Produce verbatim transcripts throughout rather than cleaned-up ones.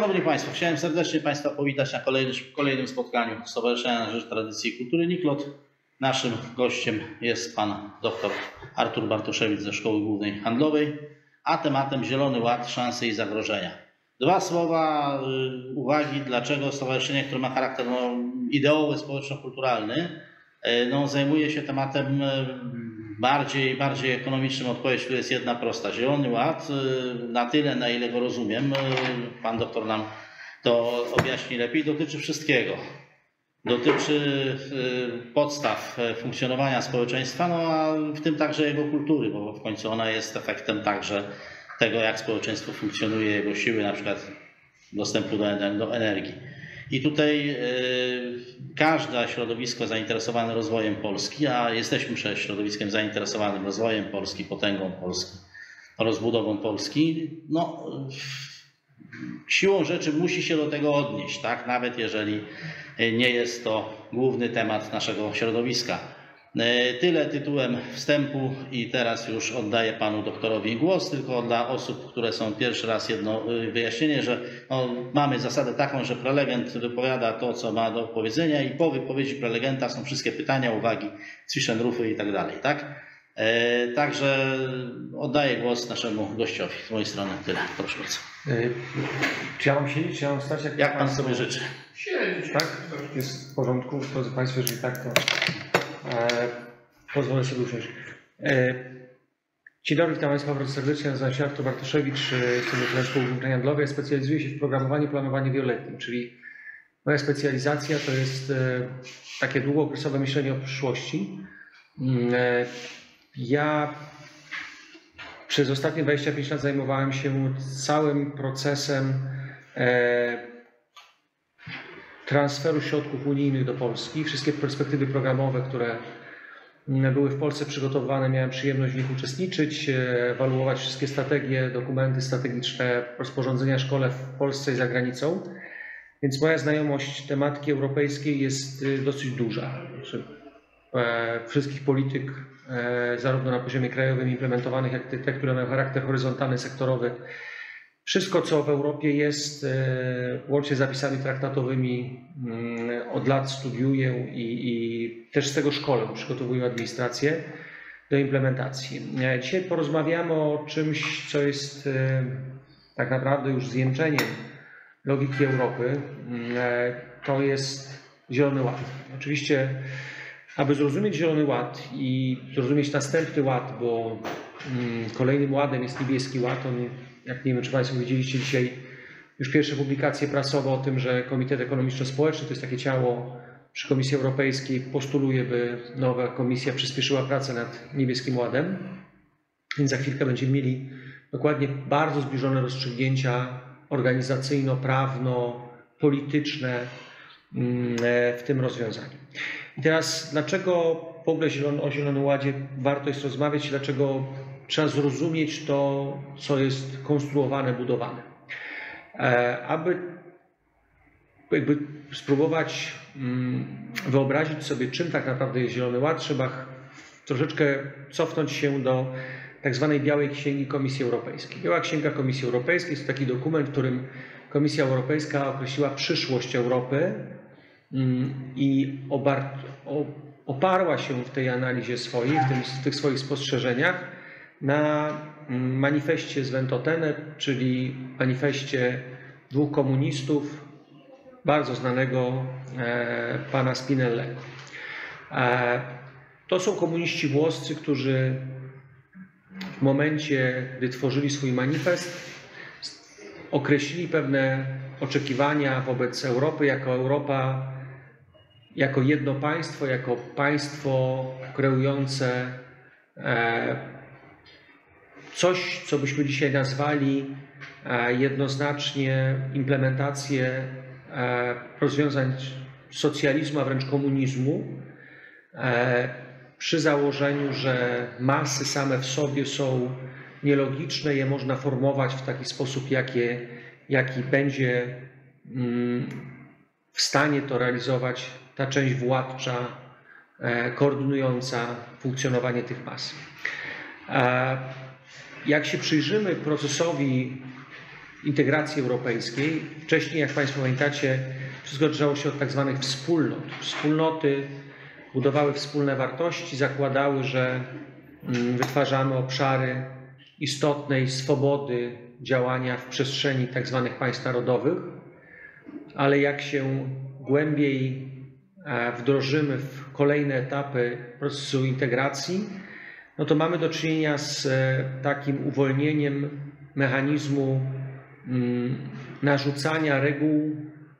Szanowni Państwo, chciałem serdecznie Państwa powitać na kolejnym, kolejnym spotkaniu Stowarzyszenia na Rzecz Tradycji i Kultury Niklot. Naszym gościem jest Pan dr Artur Bartoszewicz ze Szkoły Głównej Handlowej, a tematem Zielony Ład, szanse i zagrożenia. Dwa słowa uwagi, dlaczego stowarzyszenie, które ma charakter no, ideowy, społeczno-kulturalny, no, zajmuje się tematem bardziej, bardziej ekonomicznym. Odpowiedź tu jest jedna prosta. Zielony Ład, na tyle, na ile go rozumiem, Pan doktor nam to objaśni lepiej, dotyczy wszystkiego. Dotyczy podstaw funkcjonowania społeczeństwa, no a w tym także jego kultury, bo w końcu ona jest efektem także tego, jak społeczeństwo funkcjonuje, jego siły, na przykład dostępu do, do energii. I tutaj y, każde środowisko zainteresowane rozwojem Polski, a jesteśmy przecież środowiskiem zainteresowanym rozwojem Polski, potęgą Polski, rozbudową Polski, no siłą rzeczy musi się do tego odnieść, tak? Nawet jeżeli nie jest to główny temat naszego środowiska. Tyle tytułem wstępu i teraz już oddaję Panu doktorowi głos, tylko dla osób, które są pierwszy raz, jedno wyjaśnienie, że no, mamy zasadę taką, że prelegent wypowiada to, co ma do powiedzenia i po wypowiedzi prelegenta są wszystkie pytania, uwagi, zwischenrufy i tak dalej, tak? E, także oddaję głos naszemu gościowi. Z mojej strony tyle. Proszę bardzo. E, czy ja mam siedzieć, czy ja mam stać? Jak, jak Pan sobie życzy? Siedzieć. Tak? Jest w porządku. Drodzy Państwo, jeżeli tak, to e, pozwolę sobie usiąść. E, Dzień dobry, witam Państwa bardzo serdecznie. Nazywam się Artur Bartoszewicz, jestem doktorem Szkoły Głównej Handlowej. Specjalizuję się w programowaniu i planowaniu wieloletnim, czyli moja specjalizacja to jest e, takie długookresowe myślenie o przyszłości. E, Ja przez ostatnie dwadzieścia pięć lat zajmowałem się całym procesem e, transferu środków unijnych do Polski. Wszystkie perspektywy programowe, które były w Polsce przygotowane, miałem przyjemność w nich uczestniczyć, ewaluować wszystkie strategie, dokumenty strategiczne, rozporządzenia szkole w Polsce i za granicą. Więc moja znajomość tematyki europejskiej jest dosyć duża. Wszystkich polityk, zarówno na poziomie krajowym implementowanych, jak i te, które mają charakter horyzontalny, sektorowy. Wszystko, co w Europie jest, łącznie z zapisami traktatowymi, od lat studiuję i, i też z tego szkolę, przygotowuję administrację do implementacji. Dzisiaj porozmawiamy o czymś, co jest tak naprawdę już zwieńczeniem logiki Europy. To jest Zielony Ład. Oczywiście, aby zrozumieć Zielony Ład i zrozumieć następny ład, bo kolejnym ładem jest Niebieski Ład. On, jak nie wiem, czy Państwo widzieliście dzisiaj już pierwsze publikacje prasowe o tym, że Komitet Ekonomiczno-Społeczny, to jest takie ciało przy Komisji Europejskiej, postuluje, by nowa komisja przyspieszyła pracę nad Niebieskim Ładem. Więc za chwilkę będziemy mieli dokładnie bardzo zbliżone rozstrzygnięcia organizacyjno-prawno-polityczne w tym rozwiązaniu. I teraz, dlaczego w ogóle o Zielonym Ładzie warto jest rozmawiać, dlaczego trzeba zrozumieć to, co jest konstruowane, budowane. Aby jakby spróbować wyobrazić sobie, czym tak naprawdę jest Zielony Ład, trzeba troszeczkę cofnąć się do tak zwanej Białej Księgi Komisji Europejskiej. Biała Księga Komisji Europejskiej jest taki dokument, w którym Komisja Europejska określiła przyszłość Europy i oparła się w tej analizie swojej, w, tym, w tych swoich spostrzeżeniach na manifestie z Ventotene, czyli manifestie dwóch komunistów, bardzo znanego e, pana Spinellego. E, to są komuniści włoscy, którzy w momencie, gdy tworzyli swój manifest, określili pewne oczekiwania wobec Europy jako Europa, jako jedno państwo, jako państwo kreujące e, coś, co byśmy dzisiaj nazwali e, jednoznacznie implementację e, rozwiązań socjalizmu, a wręcz komunizmu, e, przy założeniu, że masy same w sobie są nielogiczne, je można formować w taki sposób, jakie, jaki będzie mm, w stanie to realizować ta część władcza, e, koordynująca funkcjonowanie tych mas. E, jak się przyjrzymy procesowi integracji europejskiej. Wcześniej, jak Państwo pamiętacie, wszystko zaczęło się od tak zwanych wspólnot. Wspólnoty budowały wspólne wartości, zakładały, że wytwarzamy obszary istotnej swobody działania w przestrzeni tak zwanych państw narodowych, ale jak się głębiej wdrożymy w kolejne etapy procesu integracji, no to mamy do czynienia z takim uwolnieniem mechanizmu narzucania reguł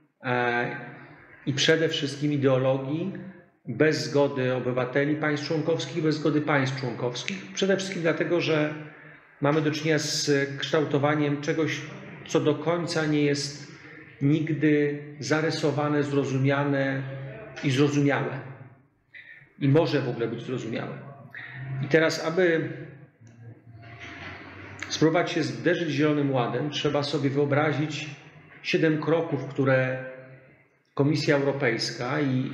i przede wszystkim ideologii bez zgody obywateli państw członkowskich, bez zgody państw członkowskich. Przede wszystkim dlatego, że mamy do czynienia z kształtowaniem czegoś, co do końca nie jest nigdy zarysowane, zrozumiane i zrozumiałe. I może w ogóle być zrozumiałe. I teraz, aby spróbować się zderzyć z Zielonym Ładem, trzeba sobie wyobrazić siedem kroków, które Komisja Europejska i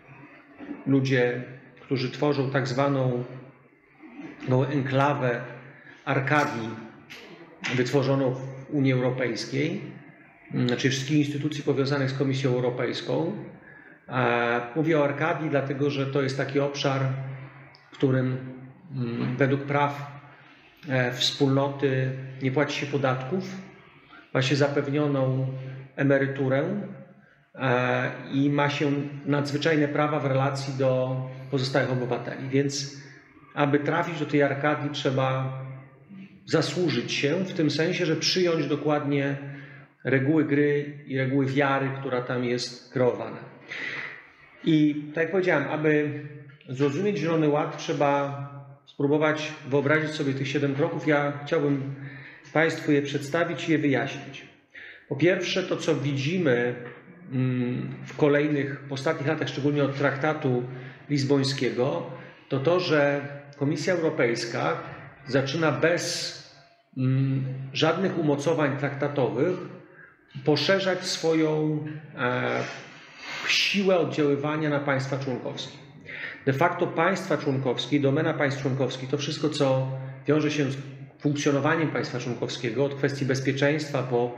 ludzie, którzy tworzą tak zwaną no, enklawę Arkadii wytworzoną w Unii Europejskiej, znaczy wszystkich instytucji powiązanych z Komisją Europejską. Mówię o Arkadii, dlatego że to jest taki obszar, w którym według praw wspólnoty nie płaci się podatków, ma się zapewnioną emeryturę i ma się nadzwyczajne prawa w relacji do pozostałych obywateli. Więc aby trafić do tej Arkadii, trzeba zasłużyć się w tym sensie, że przyjąć dokładnie reguły gry i reguły wiary, która tam jest kreowana. I tak jak powiedziałem, aby zrozumieć Zielony Ład, trzeba spróbować wyobrazić sobie tych siedem kroków. Ja chciałbym Państwu je przedstawić i je wyjaśnić. Po pierwsze, to co widzimy w kolejnych, w ostatnich latach, szczególnie od traktatu lizbońskiego, to to, że Komisja Europejska zaczyna bez mm, żadnych umocowań traktatowych poszerzać swoją e, siłę oddziaływania na państwa członkowskie. De facto państwa członkowskie, domena państw członkowskich, to wszystko, co wiąże się z funkcjonowaniem państwa członkowskiego, od kwestii bezpieczeństwa po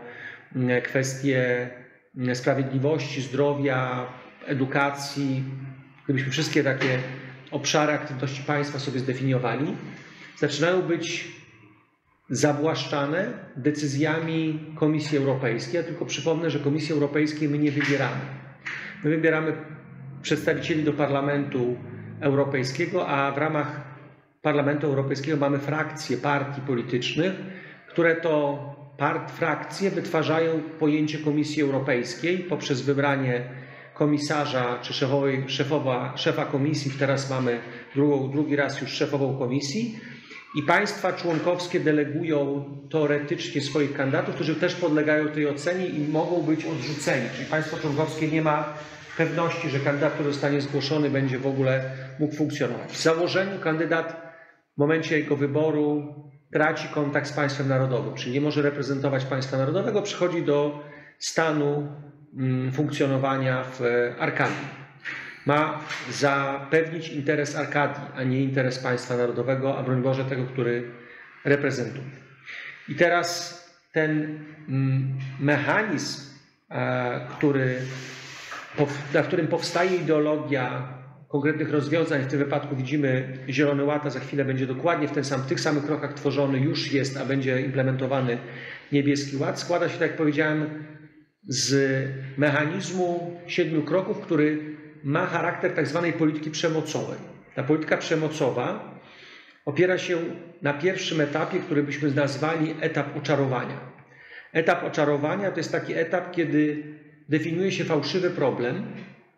kwestie sprawiedliwości, zdrowia, edukacji, gdybyśmy wszystkie takie obszary aktywności państwa sobie zdefiniowali, zaczynają być zawłaszczane decyzjami Komisji Europejskiej. Ja tylko przypomnę, że Komisji Europejskiej my nie wybieramy. My wybieramy przedstawicieli do Parlamentu Europejskiego, a w ramach Parlamentu Europejskiego mamy frakcje partii politycznych, które to part, frakcje wytwarzają pojęcie Komisji Europejskiej poprzez wybranie komisarza czy szefowej, szefowa, szefa komisji. Teraz mamy drugą, drugi raz już szefową komisji. I państwa członkowskie delegują teoretycznie swoich kandydatów, którzy też podlegają tej ocenie i mogą być odrzuceni. Czyli państwo członkowskie nie ma pewności, że kandydat, który zostanie zgłoszony, będzie w ogóle mógł funkcjonować. W założeniu kandydat w momencie jego wyboru traci kontakt z państwem narodowym, czyli nie może reprezentować państwa narodowego, przychodzi do stanu mm, funkcjonowania w Arkadii. Ma zapewnić interes Arkadii, a nie interes państwa narodowego, a broń Boże tego, który reprezentuje. I teraz ten mechanizm, który, na którym powstaje ideologia konkretnych rozwiązań, w tym wypadku widzimy Zielony Ład, a za chwilę będzie dokładnie w, ten sam, w tych samych krokach tworzony, już jest, a będzie implementowany Niebieski Ład, składa się, tak jak powiedziałem, z mechanizmu siedmiu kroków, który ma charakter tak zwanej polityki przemocowej. Ta polityka przemocowa opiera się na pierwszym etapie, który byśmy nazwali etap oczarowania. Etap oczarowania to jest taki etap, kiedy definiuje się fałszywy problem,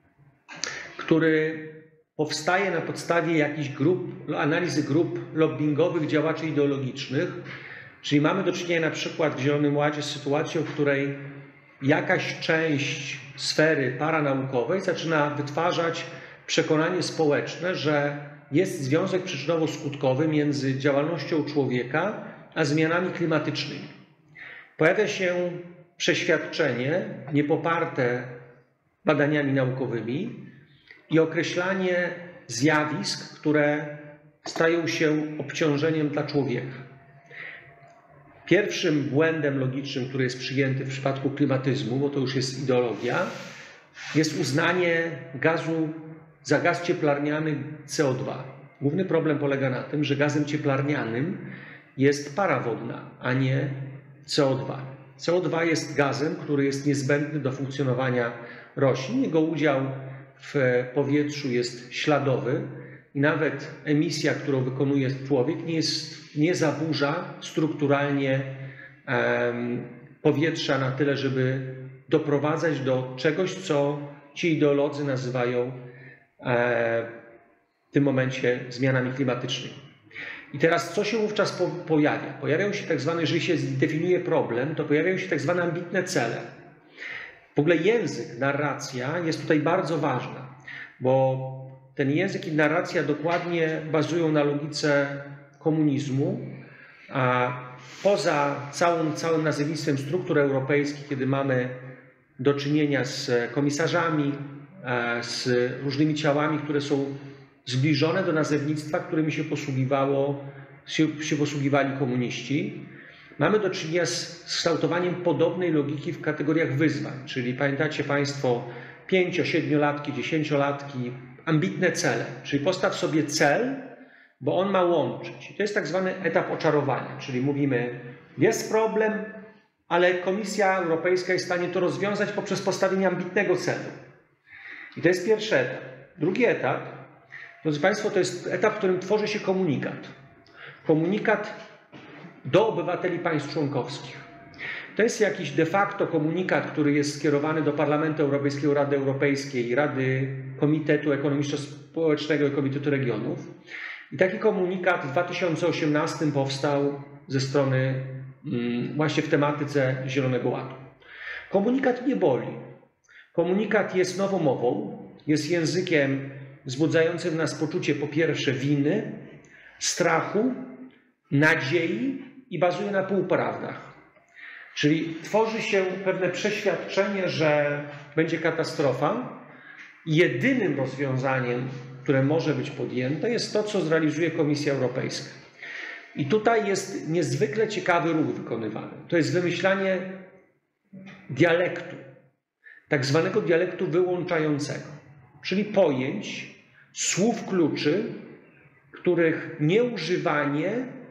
który powstaje na podstawie jakichś grup, analizy grup lobbingowych, działaczy ideologicznych. Czyli mamy do czynienia na przykład w Zielonym Ładzie z sytuacją, w której jakaś część sfery paranaukowej zaczyna wytwarzać przekonanie społeczne, że jest związek przyczynowo-skutkowy między działalnością człowieka a zmianami klimatycznymi. Pojawia się przeświadczenie niepoparte badaniami naukowymi i określanie zjawisk, które stają się obciążeniem dla człowieka. pierwszym błędem logicznym, który jest przyjęty w przypadku klimatyzmu, bo to już jest ideologia, jest uznanie gazu za gaz cieplarniany C O dwa. Główny problem polega na tym, że gazem cieplarnianym jest para wodna, a nie C O dwa. C O dwa jest gazem, który jest niezbędny do funkcjonowania roślin. Jego udział w powietrzu jest śladowy i nawet emisja, którą wykonuje człowiek, nie, jest, nie zaburza strukturalnie um, powietrza na tyle, żeby doprowadzać do czegoś, co ci ideolodzy nazywają e, w tym momencie zmianami klimatycznymi. I teraz co się wówczas po, pojawia? Pojawiają się tak zwane, jeżeli się zdefiniuje problem, to pojawiają się tak zwane ambitne cele. W ogóle język, narracja jest tutaj bardzo ważna, bo ten język i narracja dokładnie bazują na logice komunizmu, a poza całym, całym nazewnictwem struktur europejskich, kiedy mamy do czynienia z komisarzami, z różnymi ciałami, które są zbliżone do nazewnictwa, którymi się, posługiwało, się, się posługiwali komuniści. Mamy do czynienia z kształtowaniem podobnej logiki w kategoriach wyzwań, czyli pamiętacie Państwo pięcio-, siedmiolatki, dziesięciolatki, ambitne cele, czyli postaw sobie cel, bo on ma łączyć. I to jest tak zwany etap oczarowania, czyli mówimy, jest problem, ale Komisja Europejska jest w stanie to rozwiązać poprzez postawienie ambitnego celu. I to jest pierwszy etap. Drugi etap, drodzy Państwo, to jest etap, w którym tworzy się komunikat. Komunikat do obywateli państw członkowskich. To jest jakiś de facto komunikat, który jest skierowany do Parlamentu Europejskiego, Rady Europejskiej, Rady Komitetu Ekonomiczno-Społecznego i Komitetu Regionów. I taki komunikat w dwa tysiące osiemnastym powstał ze strony właśnie w tematyce Zielonego Ładu. Komunikat nie boli. Komunikat jest nowomową, jest językiem wzbudzającym w nas poczucie po pierwsze winy, strachu, nadziei i bazuje na półprawdach. Czyli tworzy się pewne przeświadczenie, że będzie katastrofa i jedynym rozwiązaniem, które może być podjęte, jest to, co zrealizuje Komisja Europejska. I tutaj jest niezwykle ciekawy ruch wykonywany. To jest wymyślanie dialektu, tak zwanego dialektu wyłączającego, czyli pojęć, słów kluczy, których nieużywanie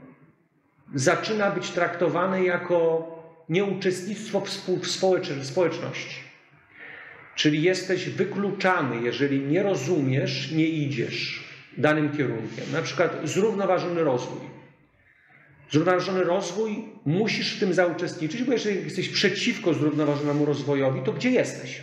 zaczyna być traktowane jako nieuczestnictwo w społeczności. Czyli jesteś wykluczany, jeżeli nie rozumiesz, nie idziesz danym kierunkiem. Na przykład zrównoważony rozwój. Zrównoważony rozwój, musisz w tym zauczestniczyć, bo jeżeli jesteś przeciwko zrównoważonemu rozwojowi, to gdzie jesteś?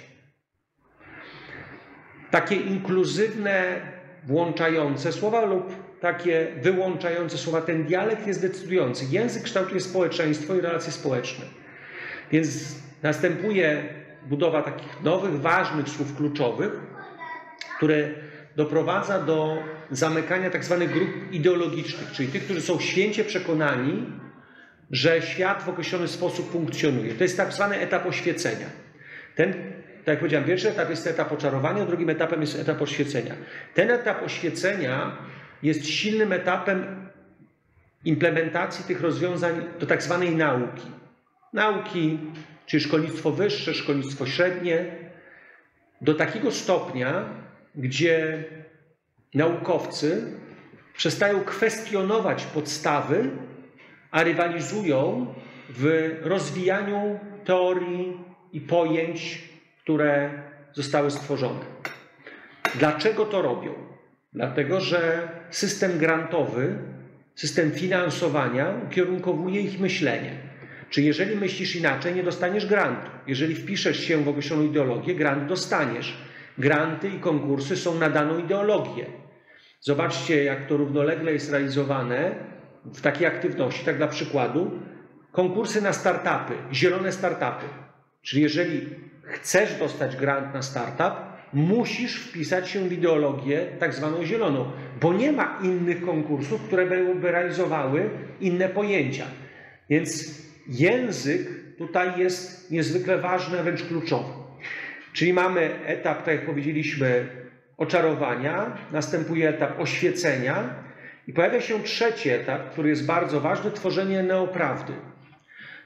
Takie inkluzywne, włączające słowa lub takie wyłączające słowa, ten dialekt jest decydujący. Język kształtuje społeczeństwo i relacje społeczne. Więc następuje budowa takich nowych, ważnych słów kluczowych, które doprowadza do zamykania tak zwanych grup ideologicznych, czyli tych, którzy są święcie przekonani, że świat w określony sposób funkcjonuje. To jest tak zwany etap oświecenia. Ten, tak jak powiedziałem, pierwszy etap jest etap oczarowania, drugim etapem jest etap oświecenia. Ten etap oświecenia jest silnym etapem implementacji tych rozwiązań do tak zwanej nauki. Nauki, czyli szkolnictwo wyższe, szkolnictwo średnie, do takiego stopnia, gdzie naukowcy przestają kwestionować podstawy, a rywalizują w rozwijaniu teorii i pojęć, które zostały stworzone. Dlaczego to robią? Dlatego, że system grantowy, system finansowania ukierunkowuje ich myślenie. Czy jeżeli myślisz inaczej, nie dostaniesz grantu. Jeżeli wpiszesz się w określoną ideologię, grant dostaniesz. Granty i konkursy są na daną ideologię. Zobaczcie, jak to równolegle jest realizowane w takiej aktywności. Tak dla przykładu, konkursy na startupy, zielone startupy. Czyli jeżeli chcesz dostać grant na startup, musisz wpisać się w ideologię tak zwaną zieloną, bo nie ma innych konkursów, które by realizowały inne pojęcia. Więc język tutaj jest niezwykle ważny, a wręcz kluczowy. Czyli mamy etap, tak jak powiedzieliśmy, oczarowania, następuje etap oświecenia i pojawia się trzeci etap, który jest bardzo ważny, tworzenie neoprawdy.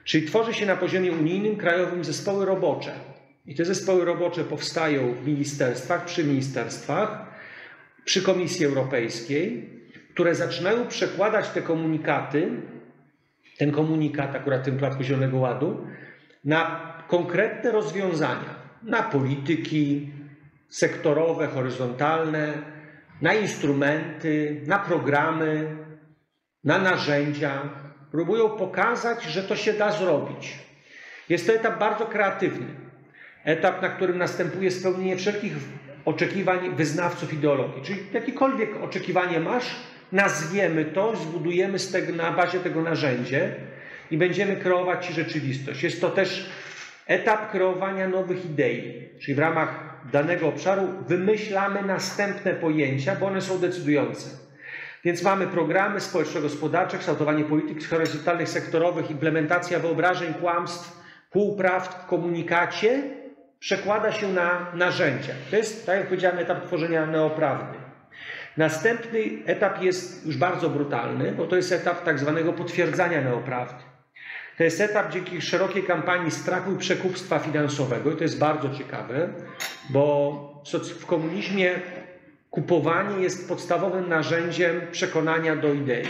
Czyli tworzy się na poziomie unijnym, krajowym zespoły robocze. I te zespoły robocze powstają w ministerstwach, przy ministerstwach, przy Komisji Europejskiej, które zaczynają przekładać te komunikaty, ten komunikat akurat w tym przypadku Zielonego Ładu, na konkretne rozwiązania, na polityki sektorowe, horyzontalne, na instrumenty, na programy, na narzędzia. Próbują pokazać, że to się da zrobić. Jest to etap bardzo kreatywny. Etap, na którym następuje spełnienie wszelkich oczekiwań wyznawców ideologii. Czyli jakiekolwiek oczekiwanie masz, nazwiemy to, zbudujemy z tego, na bazie tego narzędzie i będziemy kreować Ci rzeczywistość. Jest to też etap kreowania nowych idei. Czyli w ramach danego obszaru wymyślamy następne pojęcia, bo one są decydujące. Więc mamy programy społeczno-gospodarcze, kształtowanie polityk horyzontalnych, sektorowych, implementacja wyobrażeń, kłamstw, półprawd w komunikacie przekłada się na narzędzia. To jest, tak jak powiedziałem, etap tworzenia neoprawdy. Następny etap jest już bardzo brutalny, bo to jest etap tak zwanego potwierdzania neoprawdy. To jest etap dzięki szerokiej kampanii strachu i przekupstwa finansowego i to jest bardzo ciekawe, bo w komunizmie kupowanie jest podstawowym narzędziem przekonania do idei.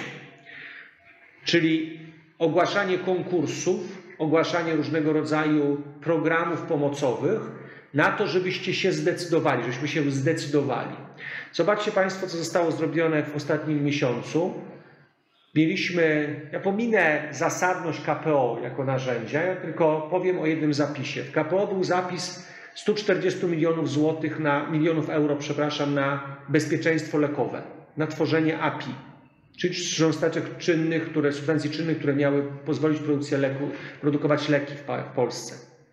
Czyli ogłaszanie konkursów, ogłaszanie różnego rodzaju programów pomocowych na to, żebyście się zdecydowali, żebyśmy się zdecydowali. Zobaczcie Państwo, co zostało zrobione w ostatnim miesiącu. Mieliśmy, ja pominę zasadność K P O jako narzędzia, ja tylko powiem o jednym zapisie. W K P O był zapis sto czterdzieści milionów złotych na, milionów euro, przepraszam, na bezpieczeństwo lekowe, na tworzenie A P I, czyli cząsteczek czynnych, które, substancji czynnych, które miały pozwolić produkcję leku, produkować leki w, w Polsce.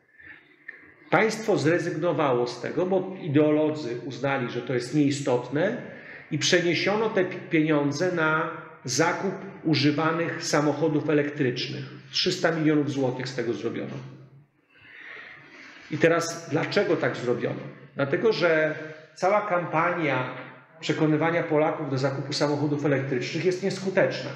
Państwo zrezygnowało z tego, bo ideolodzy uznali, że to jest nieistotne i przeniesiono te pieniądze na zakup używanych samochodów elektrycznych. trzysta milionów złotych z tego zrobiono. I teraz dlaczego tak zrobiono? Dlatego, że cała kampania przekonywania Polaków do zakupu samochodów elektrycznych jest nieskuteczna.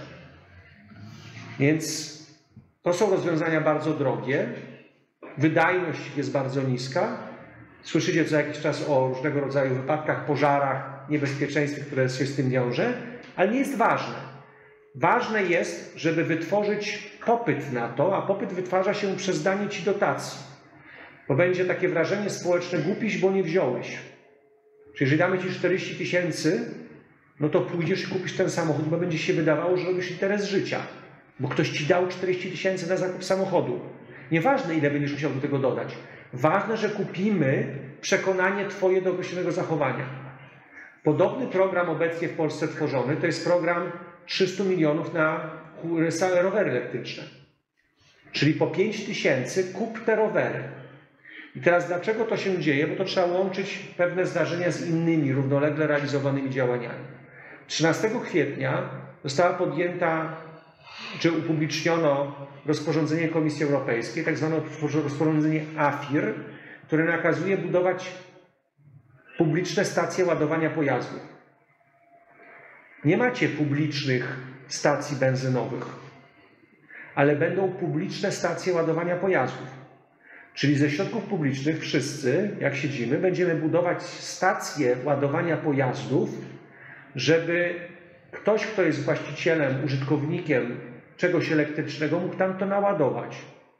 Więc to są rozwiązania bardzo drogie, wydajność jest bardzo niska. Słyszycie co jakiś czas o różnego rodzaju wypadkach, pożarach, niebezpieczeństwie, które się z tym wiąże, ale nie jest ważne. Ważne jest, żeby wytworzyć popyt na to, a popyt wytwarza się przez danie Ci dotacji. Bo będzie takie wrażenie społeczne, głupiś, bo nie wziąłeś. Czyli jeżeli damy Ci czterdzieści tysięcy, no to pójdziesz i kupisz ten samochód, bo będzie się wydawało, że robisz interes życia. Bo ktoś Ci dał czterdzieści tysięcy na zakup samochodu. Nieważne, ile będziesz musiał do tego dodać. Ważne, że kupimy przekonanie Twoje do określonego zachowania. Podobny program obecnie w Polsce tworzony to jest program trzysta milionów na rowery elektryczne. Czyli po pięć tysięcy kup te rowery. I teraz dlaczego to się dzieje? Bo to trzeba łączyć pewne zdarzenia z innymi równolegle realizowanymi działaniami. trzynastego kwietnia została podjęta, czy upubliczniono rozporządzenie Komisji Europejskiej, tak zwane rozporządzenie A F I R, które nakazuje budować publiczne stacje ładowania pojazdów. Nie macie publicznych stacji benzynowych, ale będą publiczne stacje ładowania pojazdów. Czyli ze środków publicznych wszyscy, jak siedzimy, będziemy budować stacje ładowania pojazdów, żeby ktoś, kto jest właścicielem, użytkownikiem czegoś elektrycznego, mógł tam to naładować.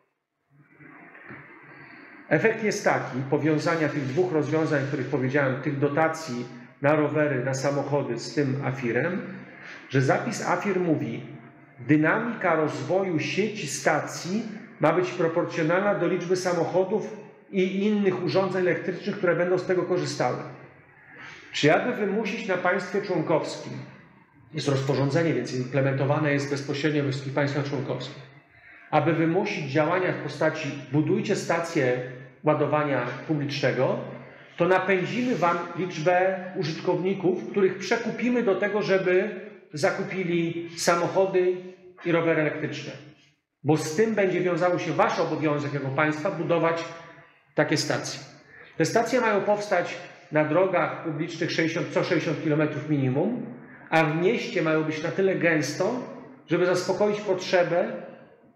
Efekt jest taki, powiązania tych dwóch rozwiązań, o których powiedziałem, tych dotacji na rowery, na samochody z tym A F I R-em, że zapis A F I R mówi, dynamika rozwoju sieci stacji ma być proporcjonalna do liczby samochodów i innych urządzeń elektrycznych, które będą z tego korzystały. Czyli aby wymusić na państwie członkowskim, jest rozporządzenie, więc implementowane jest bezpośrednio we wszystkich państwach członkowskich, aby wymusić działania w postaci budujcie stację ładowania publicznego, to napędzimy Wam liczbę użytkowników, których przekupimy do tego, żeby zakupili samochody i rowery elektryczne. Bo z tym będzie wiązało się Wasz obowiązek jako państwa budować takie stacje. Te stacje mają powstać na drogach publicznych sześćdziesiąt, co sześćdziesiąt kilometrów minimum, a w mieście mają być na tyle gęsto, żeby zaspokoić potrzebę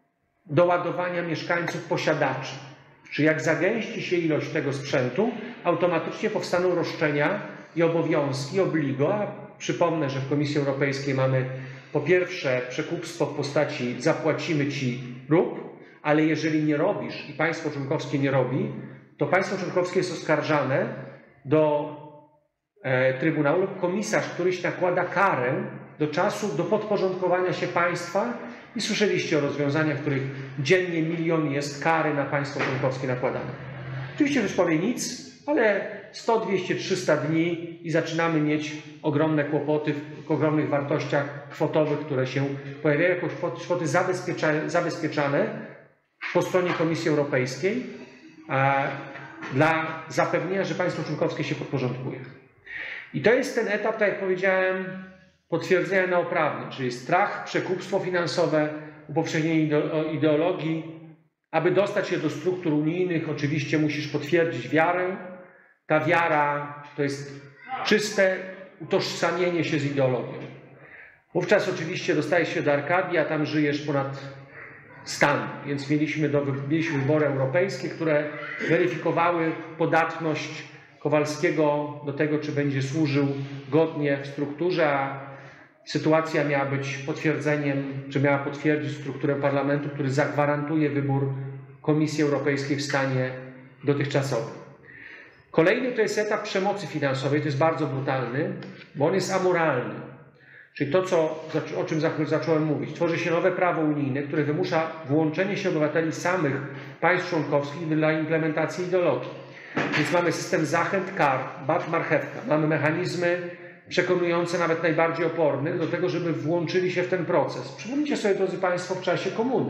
doładowania mieszkańców posiadaczy. Czyli jak zagęści się ilość tego sprzętu, automatycznie powstaną roszczenia i obowiązki, obligo. A przypomnę, że w Komisji Europejskiej mamy po pierwsze przekupstwo w postaci zapłacimy ci rób, ale jeżeli nie robisz i państwo członkowskie nie robi, to państwo członkowskie jest oskarżane do e, Trybunału lub komisarz któryś nakłada karę do czasu, do podporządkowania się państwa i słyszeliście o rozwiązaniach, w których dziennie milion jest kary na państwo członkowskie nakładane. Oczywiście ktoś powie nic, ale sto, dwieście, trzysta dni i zaczynamy mieć ogromne kłopoty w ogromnych wartościach kwotowych, które się pojawiają jako kwoty zabezpieczane, zabezpieczane po stronie Komisji Europejskiej a, dla zapewnienia, że państwo członkowskie się podporządkuje. I to jest ten etap, tak jak powiedziałem, potwierdzenia neoprawdy, czyli strach, przekupstwo finansowe, upowszechnienie ideologii. Aby dostać się do struktur unijnych, oczywiście musisz potwierdzić wiarę. Ta wiara to jest czyste utożsamienie się z ideologią. Wówczas oczywiście dostajesz się do Arkadii, a tam żyjesz ponad stan, więc mieliśmy, do, mieliśmy wybory europejskie, które weryfikowały podatność Kowalskiego do tego, czy będzie służył godnie w strukturze, a sytuacja miała być potwierdzeniem, czy miała potwierdzić strukturę parlamentu, który zagwarantuje wybór Komisji Europejskiej w stanie dotychczasowym. Kolejny to jest etap przemocy finansowej, to jest bardzo brutalny, bo on jest amoralny. Czyli to, co, o czym zacząłem mówić. Tworzy się nowe prawo unijne, które wymusza włączenie się obywateli samych państw członkowskich dla implementacji ideologii. Więc mamy system zachęt, kar, bat, marchewka. Mamy mechanizmy przekonujące nawet najbardziej opornych do tego, żeby włączyli się w ten proces. Przypomnijcie sobie, drodzy Państwo, w czasie komuny.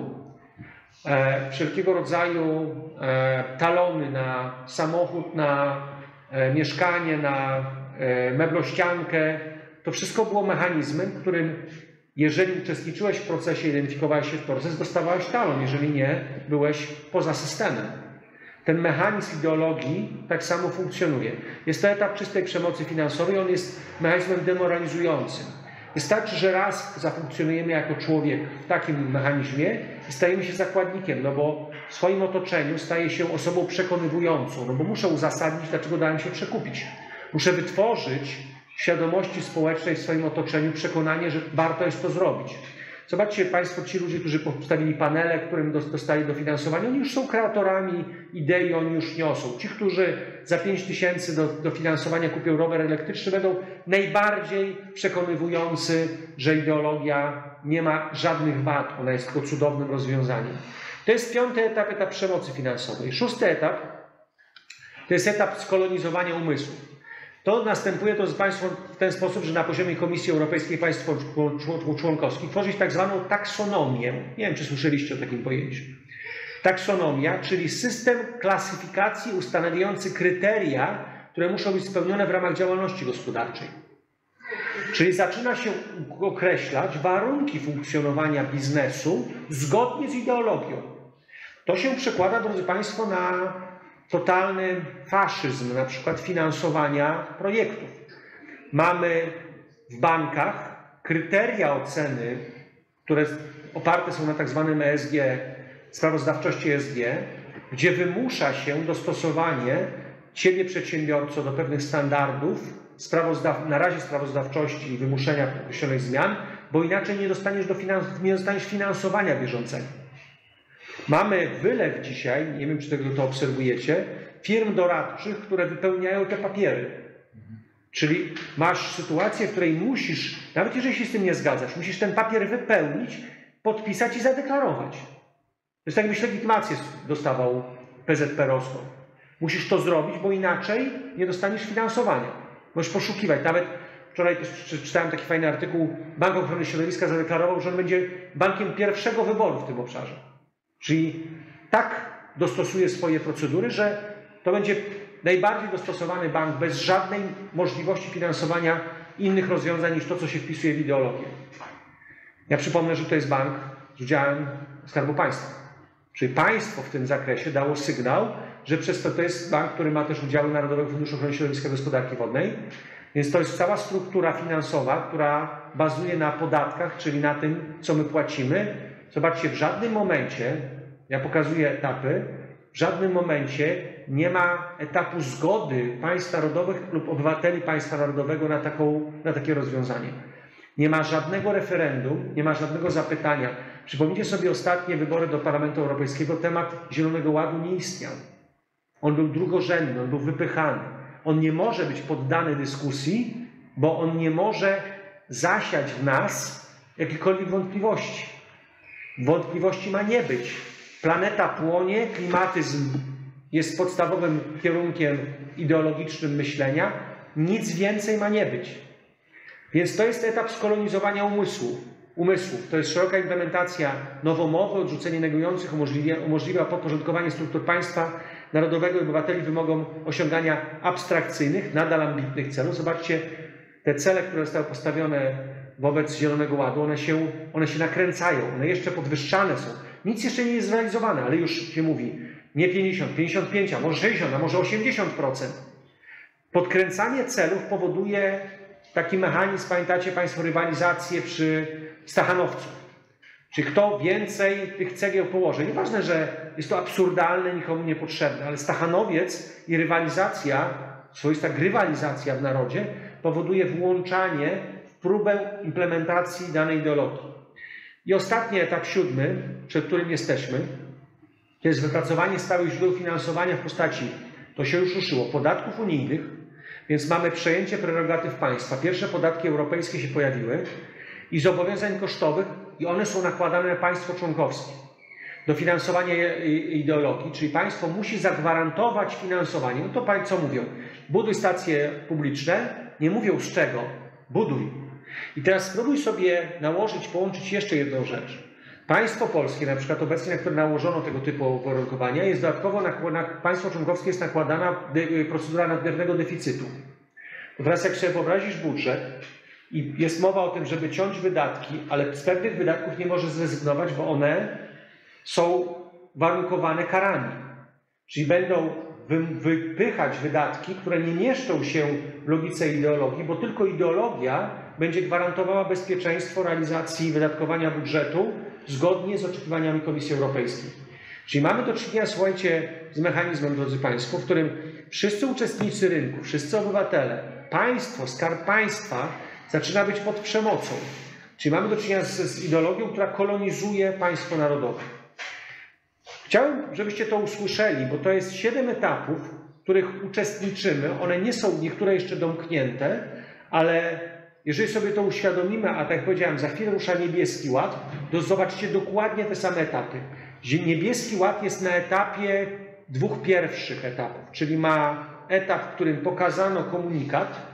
E, wszelkiego rodzaju e, talony na samochód, na e, mieszkanie, na e, meblościankę. To wszystko było mechanizmem, w którym jeżeli uczestniczyłeś w procesie, identyfikowałeś się w proces, dostawałeś talon. Jeżeli nie, byłeś poza systemem. Ten mechanizm ideologii tak samo funkcjonuje. Jest to etap czystej przemocy finansowej, on jest mechanizmem demoralizującym. Wystarczy, że raz zafunkcjonujemy jako człowiek w takim mechanizmie i stajemy się zakładnikiem, no bo w swoim otoczeniu staje się osobą przekonywującą, no bo muszę uzasadnić, dlaczego dałem się przekupić. Muszę wytworzyć w świadomości społecznej w swoim otoczeniu przekonanie, że warto jest to zrobić. Zobaczcie Państwo, ci ludzie, którzy postawili panele, którym dostali dofinansowanie, oni już są kreatorami idei, oni już niosą. Ci, którzy za pięć tysięcy do, dofinansowania kupią rower elektryczny, będą najbardziej przekonywujący, że ideologia nie ma żadnych wad, ona jest tylko cudownym rozwiązaniem. To jest piąty etap, etap przemocy finansowej. Szósty etap to jest etap skolonizowania umysłów. To następuje, drodzy Państwo, w ten sposób, że na poziomie Komisji Europejskiej państw członkowskich tworzyć tak zwaną taksonomię. Nie wiem, czy słyszeliście o takim pojęciu. Taksonomia, czyli system klasyfikacji ustanawiający kryteria, które muszą być spełnione w ramach działalności gospodarczej. Czyli zaczyna się określać warunki funkcjonowania biznesu zgodnie z ideologią. To się przekłada, drodzy Państwo, na totalny faszyzm, na przykład finansowania projektów. Mamy w bankach kryteria oceny, które oparte są na tak zwanym E S G, sprawozdawczości E S G, gdzie wymusza się dostosowanie ciebie, przedsiębiorco, do pewnych standardów sprawozdaw na razie sprawozdawczości i wymuszenia określonych zmian, bo inaczej nie dostaniesz, do finans nie dostaniesz finansowania bieżącego. Mamy wylew dzisiaj, nie wiem, czy tego to obserwujecie, firm doradczych, które wypełniają te papiery. Czyli masz sytuację, w której musisz, nawet jeżeli się z tym nie zgadzasz, musisz ten papier wypełnić, podpisać i zadeklarować. To jest tak, jakbyś legitymację dostawał P Z P R-owską. Musisz to zrobić, bo inaczej nie dostaniesz finansowania. Możesz poszukiwać. Nawet wczoraj też czytałem taki fajny artykuł, Bank Ochrony Środowiska zadeklarował, że on będzie bankiem pierwszego wyboru w tym obszarze. Czyli tak dostosuje swoje procedury, że to będzie najbardziej dostosowany bank bez żadnej możliwości finansowania innych rozwiązań niż to, co się wpisuje w ideologię. Ja przypomnę, że to jest bank z udziałem Skarbu Państwa. Czyli państwo w tym zakresie dało sygnał, że przez to to jest bank, który ma też udziały Narodowego Funduszu Ochrony Środowiska i Gospodarki Wodnej. Więc to jest cała struktura finansowa, która bazuje na podatkach, czyli na tym, co my płacimy, zobaczcie, w żadnym momencie, ja pokazuję etapy, w żadnym momencie nie ma etapu zgody państw narodowych lub obywateli państwa narodowego na, taką, na takie rozwiązanie. Nie ma żadnego referendum, nie ma żadnego zapytania. Przypomnijcie sobie ostatnie wybory do Parlamentu Europejskiego, temat Zielonego Ładu nie istniał. On był drugorzędny, on był wypychany. On nie może być poddany dyskusji, bo on nie może zasiać w nas jakichkolwiek wątpliwości. Wątpliwości ma nie być. Planeta płonie, klimatyzm jest podstawowym kierunkiem ideologicznym myślenia. Nic więcej ma nie być. Więc to jest etap skolonizowania umysłu. umysłów. To jest szeroka implementacja nowomowy, odrzucenie negujących, umożliwia, umożliwia podporządkowanie struktur państwa narodowego i obywateli wymogom osiągania abstrakcyjnych, nadal ambitnych celów. Zobaczcie, te cele, które zostały postawione wobec Zielonego Ładu, one się, one się nakręcają, one jeszcze podwyższane są. Nic jeszcze nie jest zrealizowane, ale już się mówi nie pięćdziesiąt, pięćdziesiąt pięć, a może sześćdziesiąt, a może osiemdziesiąt procent. Podkręcanie celów powoduje taki mechanizm, pamiętacie Państwo, rywalizację przy Stachanowcu. Czy kto więcej tych cegieł położy? Nieważne, że jest to absurdalne, nikomu niepotrzebne, ale Stachanowiec i rywalizacja, swoista grywalizacja w narodzie powoduje włączanie w próbę implementacji danej ideologii. I ostatni etap, siódmy, przed którym jesteśmy, to jest wypracowanie stałych źródeł finansowania w postaci, to się już ruszyło, podatków unijnych, więc mamy przejęcie prerogatyw państwa. Pierwsze podatki europejskie się pojawiły i zobowiązań kosztowych i one są nakładane na państwo członkowskie. Dofinansowanie ideologii, czyli państwo musi zagwarantować finansowanie. No to państwo co mówią? Buduj stacje publiczne, nie mówią z czego, buduj. I teraz spróbuj sobie nałożyć, połączyć jeszcze jedną rzecz. Państwo polskie, na przykład obecnie, na które nałożono tego typu uwarunkowania, jest dodatkowo na, na państwo członkowskie jest nakładana de, procedura nadmiernego deficytu. To teraz jak sobie wyobrazisz budżet i jest mowa o tym, żeby ciąć wydatki, ale z pewnych wydatków nie może zrezygnować, bo one są warunkowane karami. Czyli będą wy, wypychać wydatki, które nie mieszczą się w logice ideologii, bo tylko ideologia będzie gwarantowała bezpieczeństwo realizacji wydatkowania budżetu zgodnie z oczekiwaniami Komisji Europejskiej. Czyli mamy do czynienia, słuchajcie, z mechanizmem, drodzy Państwo, w którym wszyscy uczestnicy rynku, wszyscy obywatele, państwo, skarb państwa zaczyna być pod przemocą. Czyli mamy do czynienia z, z ideologią, która kolonizuje państwo narodowe. Chciałem, żebyście to usłyszeli, bo to jest siedem etapów, w których uczestniczymy. One nie są niektóre jeszcze domknięte, ale jeżeli sobie to uświadomimy, a tak jak powiedziałem, za chwilę rusza Niebieski Ład, to zobaczcie dokładnie te same etapy. Niebieski Ład jest na etapie dwóch pierwszych etapów, czyli ma etap, w którym pokazano komunikat,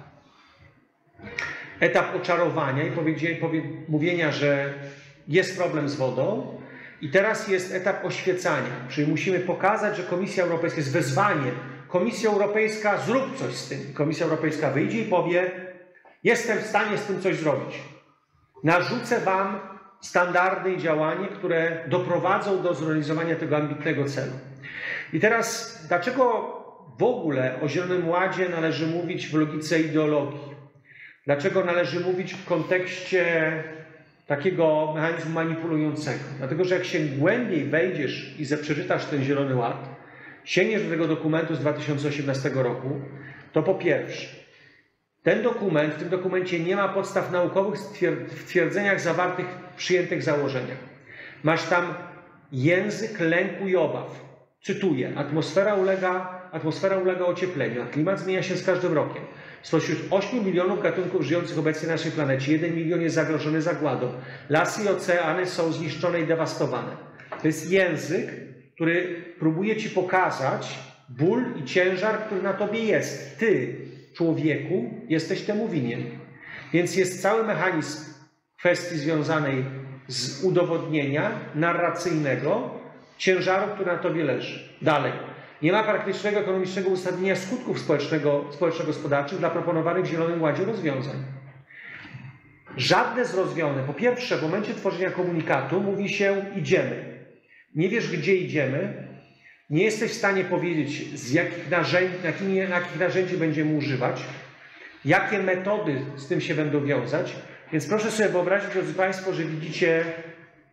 etap oczarowania i mówienia, że jest problem z wodą, i teraz jest etap oświecania, czyli musimy pokazać, że Komisja Europejska jest wezwanie. Komisja Europejska, zrób coś z tym. Komisja Europejska wyjdzie i powie, jestem w stanie z tym coś zrobić. Narzucę Wam standardy i działanie, które doprowadzą do zrealizowania tego ambitnego celu. I teraz, dlaczego w ogóle o Zielonym Ładzie należy mówić w logice ideologii? Dlaczego należy mówić w kontekście takiego mechanizmu manipulującego? Dlatego, że jak się głębiej wejdziesz i przeczytasz ten Zielony Ład, sięgniesz do tego dokumentu z dwa tysiące osiemnastego roku, to po pierwsze, ten dokument, w tym dokumencie nie ma podstaw naukowych w twierdzeniach zawartych w przyjętych założeniach. Masz tam język lęku i obaw. Cytuję, atmosfera ulega, atmosfera ulega ociepleniu, a klimat zmienia się z każdym rokiem. Spośród ośmiu milionów gatunków żyjących obecnie na naszej planecie, jeden milion jest zagrożony zagładą. Lasy i oceany są zniszczone i dewastowane. To jest język, który próbuje Ci pokazać ból i ciężar, który na Tobie jest. Ty, człowieku, jesteś temu winien. Więc jest cały mechanizm kwestii związanej z udowodnienia narracyjnego ciężaru, który na Tobie leży. Dalej. Nie ma praktycznego, ekonomicznego uzasadnienia skutków społecznego, społeczno-gospodarczych dla proponowanych w Zielonym Ładzie rozwiązań. Żadne z rozwiązań. Po pierwsze, w momencie tworzenia komunikatu mówi się idziemy. Nie wiesz, gdzie idziemy. Nie jesteś w stanie powiedzieć, z jakich narzędzi, jakimi, jakich narzędzi będziemy używać, jakie metody z tym się będą wiązać. Więc proszę sobie wyobrazić, drodzy Państwo, że widzicie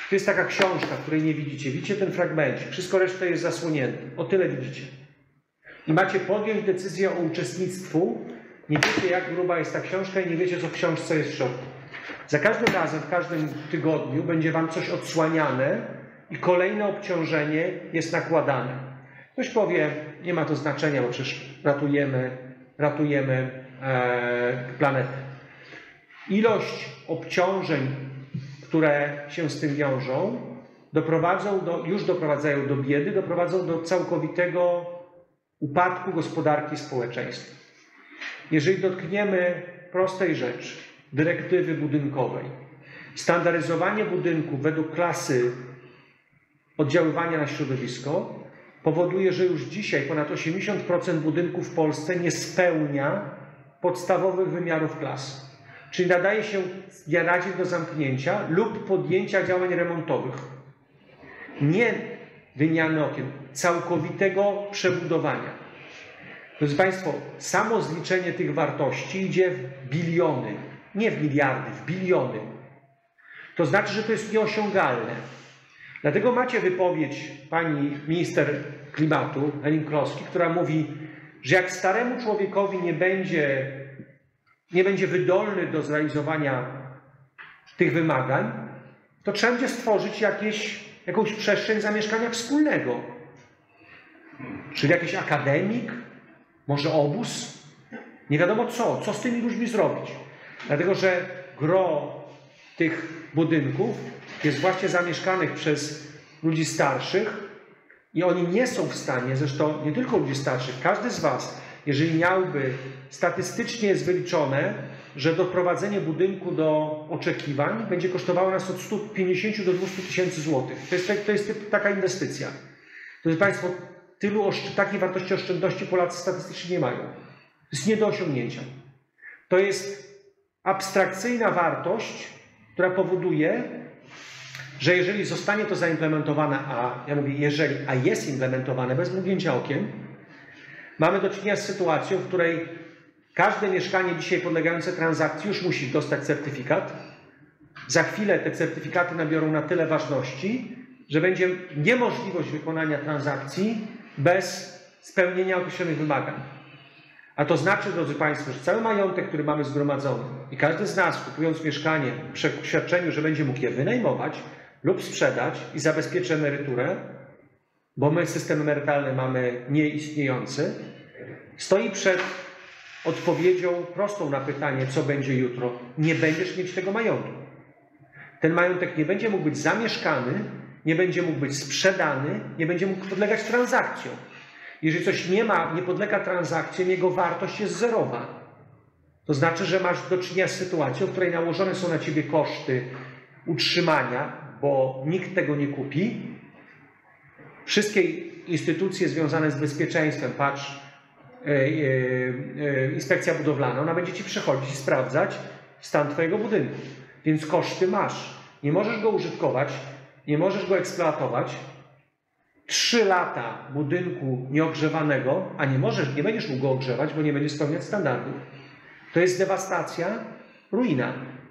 To jest taka książka, której nie widzicie. Widzicie ten fragmencik. Wszystko reszta jest zasłonięte. O tyle widzicie. I macie podjąć decyzję o uczestnictwu. Nie wiecie, jak gruba jest ta książka i nie wiecie, co w książce jest w środku. Za każdym razem, w każdym tygodniu będzie wam coś odsłaniane i kolejne obciążenie jest nakładane. Ktoś powie, nie ma to znaczenia, bo przecież ratujemy, ratujemy e, planetę. Ilość obciążeń, które się z tym wiążą, doprowadzą do, już doprowadzają do biedy, doprowadzą do całkowitego upadku gospodarki społeczeństwa. Jeżeli dotkniemy prostej rzeczy, dyrektywy budynkowej, standaryzowanie budynku według klasy oddziaływania na środowisko powoduje, że już dzisiaj ponad osiemdziesiąt procent budynków w Polsce nie spełnia podstawowych wymiarów klasy. Czyli nadaje się na dzień do zamknięcia lub podjęcia działań remontowych. Nie wymiany okien, całkowitego przebudowania. Drodzy Państwo, samo zliczenie tych wartości idzie w biliony, nie w miliardy, w biliony. To znaczy, że to jest nieosiągalne. Dlatego macie wypowiedź pani minister klimatu, Henning Kloski, która mówi, że jak staremu człowiekowi nie będzie, nie będzie wydolny do zrealizowania tych wymagań, to trzeba będzie stworzyć jakieś, jakąś przestrzeń zamieszkania wspólnego. Czyli jakiś akademik, może obóz, nie wiadomo co, co z tymi ludźmi zrobić. Dlatego, że gro tych budynków jest właśnie zamieszkanych przez ludzi starszych i oni nie są w stanie, zresztą nie tylko ludzi starszych, każdy z Was, jeżeli miałby, statystycznie jest wyliczone, że doprowadzenie budynku do oczekiwań będzie kosztowało nas od stu pięćdziesięciu do dwustu tysięcy złotych. To jest, to jest taka inwestycja. Drodzy Państwo, tylu takiej wartości oszczędności Polacy statystycznie nie mają. To jest nie do osiągnięcia. To jest abstrakcyjna wartość, która powoduje, że jeżeli zostanie to zaimplementowane, a ja mówię jeżeli, a jest implementowane bez mrugnięcia okien, mamy do czynienia z sytuacją, w której każde mieszkanie dzisiaj podlegające transakcji już musi dostać certyfikat. Za chwilę te certyfikaty nabiorą na tyle ważności, że będzie niemożliwość wykonania transakcji bez spełnienia określonych wymagań. A to znaczy, drodzy Państwo, że cały majątek, który mamy zgromadzony i każdy z nas, kupując mieszkanie w przeświadczeniu, że będzie mógł je wynajmować lub sprzedać i zabezpieczy emeryturę, bo my system emerytalny mamy nieistniejący, stoi przed odpowiedzią prostą na pytanie, co będzie jutro. Nie będziesz mieć tego majątku. Ten majątek nie będzie mógł być zamieszkany, nie będzie mógł być sprzedany, nie będzie mógł podlegać transakcjom. Jeżeli coś nie ma, nie podlega transakcjom, jego wartość jest zerowa. To znaczy, że masz do czynienia z sytuacją, w której nałożone są na ciebie koszty utrzymania, bo nikt tego nie kupi. Wszystkie instytucje związane z bezpieczeństwem, patrz, yy, yy, inspekcja budowlana, ona będzie ci przychodzić i sprawdzać stan twojego budynku. Więc koszty masz. Nie możesz go użytkować, nie możesz go eksploatować. Trzy lata budynku nieogrzewanego, a nie możesz, nie będziesz mógł go ogrzewać, bo nie będzie spełniać standardów. To jest dewastacja, ruina.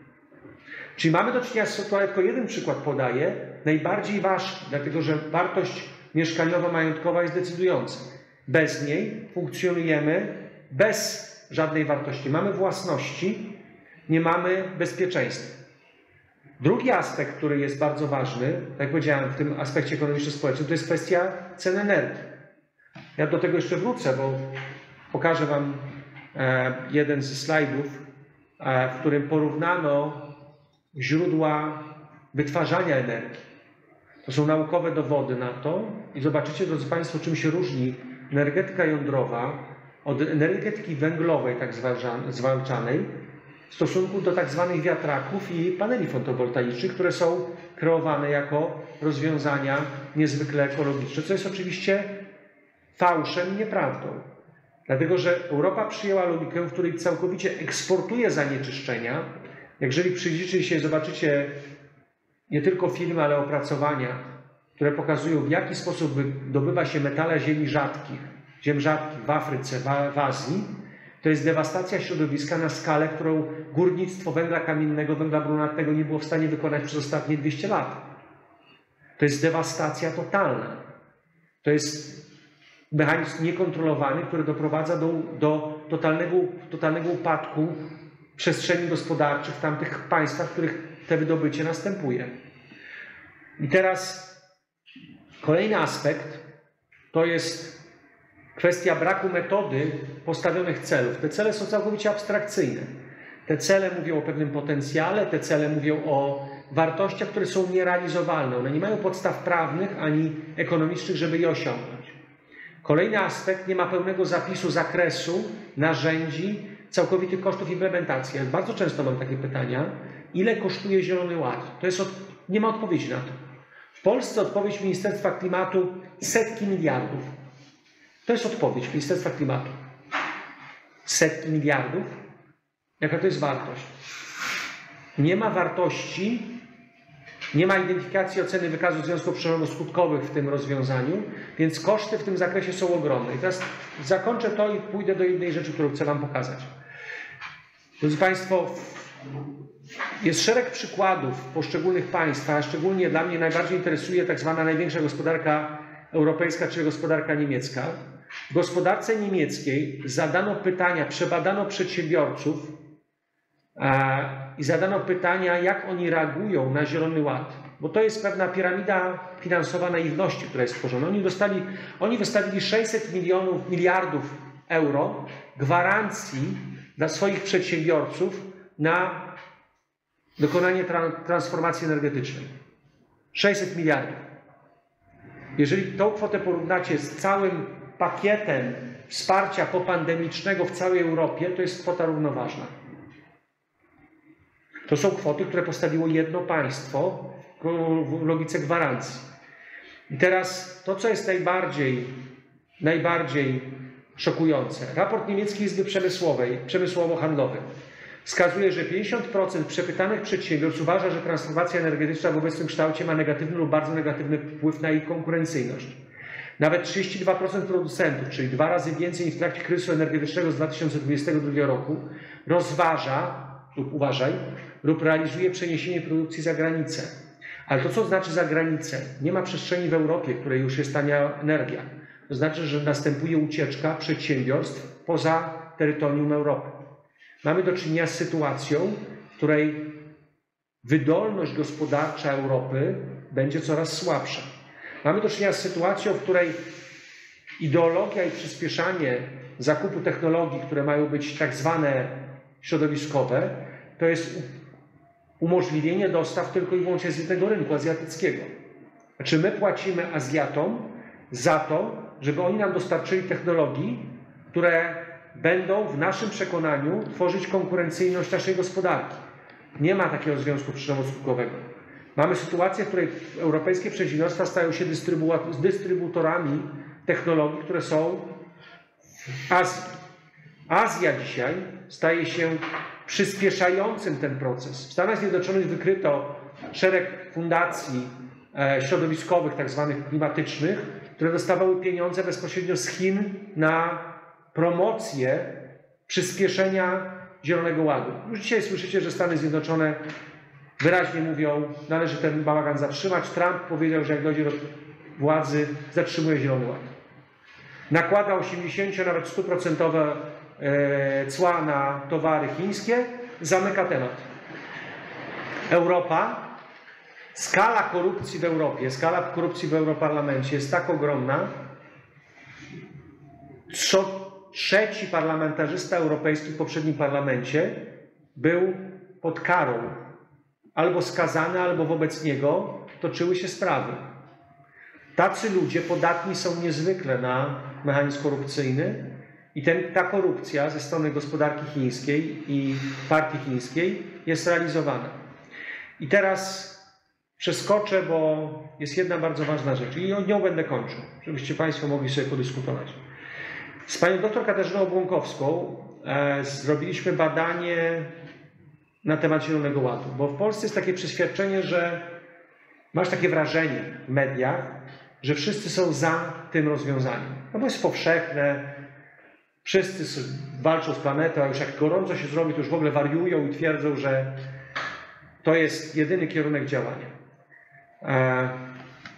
Czyli mamy do czynienia z sytuacją, tylko jeden przykład podaję, najbardziej ważki, dlatego że wartość mieszkaniowo-majątkowa jest decydująca. Bez niej funkcjonujemy bez żadnej wartości. Mamy własności, nie mamy bezpieczeństwa. Drugi aspekt, który jest bardzo ważny, tak jak powiedziałem, w tym aspekcie ekonomiczno-społecznym, to jest kwestia cen energii. Ja do tego jeszcze wrócę, bo pokażę Wam jeden ze slajdów, w którym porównano źródła wytwarzania energii. To są naukowe dowody na to i zobaczycie, drodzy Państwo, czym się różni energetyka jądrowa od energetyki węglowej, tak zwalczanej, w stosunku do tak zwanych wiatraków i paneli fotowoltaicznych, które są kreowane jako rozwiązania niezwykle ekologiczne, co jest oczywiście fałszem i nieprawdą. Dlatego, że Europa przyjęła logikę, w której całkowicie eksportuje zanieczyszczenia. Jeżeli przyjrzycie się, zobaczycie nie tylko filmy, ale opracowania, które pokazują, w jaki sposób wydobywa się metale ziemi rzadkich, ziem rzadkich w Afryce, w Azji, to jest dewastacja środowiska na skalę, którą górnictwo węgla kamiennego, węgla brunatnego nie było w stanie wykonać przez ostatnie dwieście lat. To jest dewastacja totalna. To jest mechanizm niekontrolowany, który doprowadza do, do totalnego, totalnego upadku przestrzeni gospodarczych w tamtych państwach, w których te wydobycie następuje. I teraz kolejny aspekt to jest kwestia braku metody postawionych celów. Te cele są całkowicie abstrakcyjne. Te cele mówią o pewnym potencjale, te cele mówią o wartościach, które są nierealizowalne. One nie mają podstaw prawnych ani ekonomicznych, żeby je osiągnąć. Kolejny aspekt, nie ma pełnego zapisu zakresu, narzędzi, całkowitych kosztów implementacji. Ja bardzo często mam takie pytania, ile kosztuje Zielony Ład? To jest od... Nie ma odpowiedzi na to. W Polsce odpowiedź Ministerstwa Klimatu setki miliardów. To jest odpowiedź Ministerstwa Klimatu. Setki miliardów. Jaka to jest wartość? Nie ma wartości, nie ma identyfikacji oceny wykazu związków przyczynowo-skutkowych w tym rozwiązaniu, więc koszty w tym zakresie są ogromne. I teraz zakończę to i pójdę do jednej rzeczy, którą chcę Wam pokazać. Drodzy Państwo, jest szereg przykładów w poszczególnych państwach, a szczególnie dla mnie najbardziej interesuje tak zwana największa gospodarka europejska, czyli gospodarka niemiecka. W gospodarce niemieckiej zadano pytania, przebadano przedsiębiorców e, i zadano pytania, jak oni reagują na Zielony Ład. Bo to jest pewna piramida finansowa naiwności, która jest stworzona. Oni, dostali, oni wystawili sześćset milionów, miliardów euro gwarancji dla swoich przedsiębiorców na dokonanie tra transformacji energetycznej. sześćset miliardów. Jeżeli tą kwotę porównacie z całym pakietem wsparcia popandemicznego w całej Europie, to jest kwota równoważna. To są kwoty, które postawiło jedno państwo w logice gwarancji. I teraz to, co jest najbardziej, najbardziej szokujące. Raport niemieckiej Izby Przemysłowej, Przemysłowo-Handlowej wskazuje, że pięćdziesiąt procent przepytanych przedsiębiorstw uważa, że transformacja energetyczna w obecnym kształcie ma negatywny lub bardzo negatywny wpływ na ich konkurencyjność. Nawet trzydzieści dwa procent producentów, czyli dwa razy więcej niż w trakcie kryzysu energetycznego z dwa tysiące dwudziestego drugiego roku, rozważa lub uważaj, lub realizuje przeniesienie produkcji za granicę. Ale to, co znaczy za granicę? Nie ma przestrzeni w Europie, w której już jest tania energia. To znaczy, że następuje ucieczka przedsiębiorstw poza terytorium Europy. Mamy do czynienia z sytuacją, w której wydolność gospodarcza Europy będzie coraz słabsza. Mamy do czynienia z sytuacją, w której ideologia i przyspieszanie zakupu technologii, które mają być tak zwane środowiskowe, to jest umożliwienie dostaw tylko i wyłącznie z jednego rynku azjatyckiego. Znaczy my płacimy Azjatom za to, żeby oni nam dostarczyli technologii, które będą w naszym przekonaniu tworzyć konkurencyjność naszej gospodarki. Nie ma takiego związku przyczynowo-skutkowego. Mamy sytuację, w której europejskie przedsiębiorstwa stają się dystrybutorami technologii, które są w Azji. Azja dzisiaj staje się przyspieszającym ten proces. W Stanach Zjednoczonych wykryto szereg fundacji e, środowiskowych, tak zwanych klimatycznych, które dostawały pieniądze bezpośrednio z Chin na promocję przyspieszenia Zielonego Ładu. Już dzisiaj słyszycie, że Stany Zjednoczone wyraźnie mówią, należy ten bałagan zatrzymać. Trump powiedział, że jak dojdzie do władzy, zatrzymuje Zielony Ład. Nakłada osiemdziesiąt, nawet stuprocentowe cła na towary chińskie, zamyka temat. Europa, skala korupcji w Europie, skala korupcji w Europarlamencie jest tak ogromna, co trzeci parlamentarzysta europejski w poprzednim parlamencie był pod karą. Albo skazany, albo wobec niego toczyły się sprawy. Tacy ludzie podatni są niezwykle na mechanizm korupcyjny i ten, ta korupcja ze strony gospodarki chińskiej i partii chińskiej jest realizowana. I teraz przeskoczę, bo jest jedna bardzo ważna rzecz i o nią będę kończył, żebyście Państwo mogli sobie podyskutować. Z panią doktor Katarzyną Błąkowską e, zrobiliśmy badanie na temat Zielonego Ładu, bo w Polsce jest takie przeświadczenie, że masz takie wrażenie w mediach, że wszyscy są za tym rozwiązaniem. No bo jest powszechne, wszyscy walczą z planetą, a już jak gorąco się zrobi, to już w ogóle wariują i twierdzą, że to jest jedyny kierunek działania.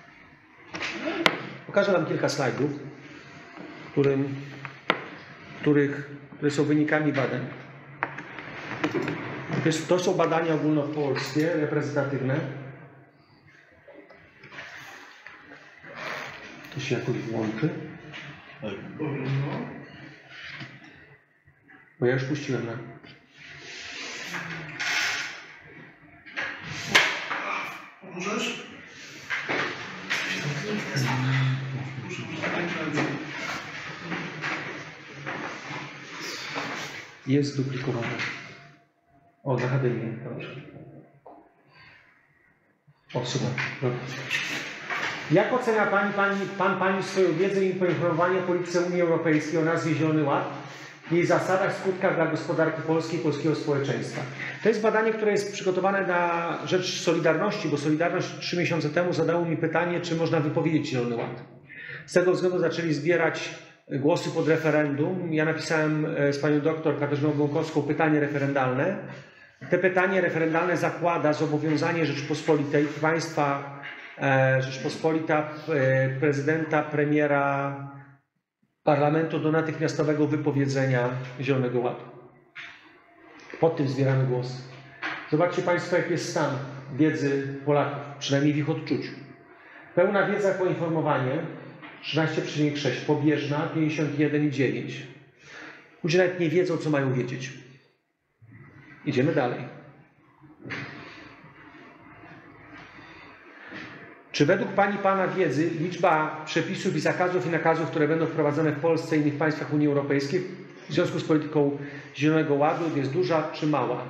Pokażę Wam kilka slajdów, którym, których, które są wynikami badań. To, jest, to są badania ogólnopolskie, reprezentatywne. To się jakoś włączy. Bo ja już puściłem na. Możesz? Jest zduplikowane. O, na H D M I, dobrze. O, super. Dobra. Jak ocenia Pani, Pani, Pan, Pani swoją wiedzę i poinformowanie o polityce Unii Europejskiej o nazwie Zielony Ład, jej zasadach, skutkach dla gospodarki polskiej i polskiego społeczeństwa? To jest badanie, które jest przygotowane na rzecz Solidarności, bo Solidarność trzy miesiące temu zadało mi pytanie, czy można wypowiedzieć Zielony Ład. Z tego względu zaczęli zbierać głosy pod referendum. Ja napisałem z panią doktor Katarzyną Bąkowską pytanie referendalne. Te pytanie referendalne zakłada zobowiązanie Rzeczypospolitej, państwa e, Rzeczypospolita, e, prezydenta, premiera, parlamentu do natychmiastowego wypowiedzenia Zielonego Ładu. Pod tym zbieramy głosy. Zobaczcie Państwo, jaki jest stan wiedzy Polaków, przynajmniej w ich odczuciu. Pełna wiedza, poinformowanie trzynaście przecinek sześć, pobieżna pięćdziesiąt jeden przecinek dziewięć. Ludzie nawet nie wiedzą, co mają wiedzieć. Idziemy dalej. Czy według Pani Pana wiedzy liczba przepisów i zakazów i nakazów, które będą wprowadzone w Polsce i innych państwach Unii Europejskiej w związku z polityką Zielonego Ładu jest duża czy mała?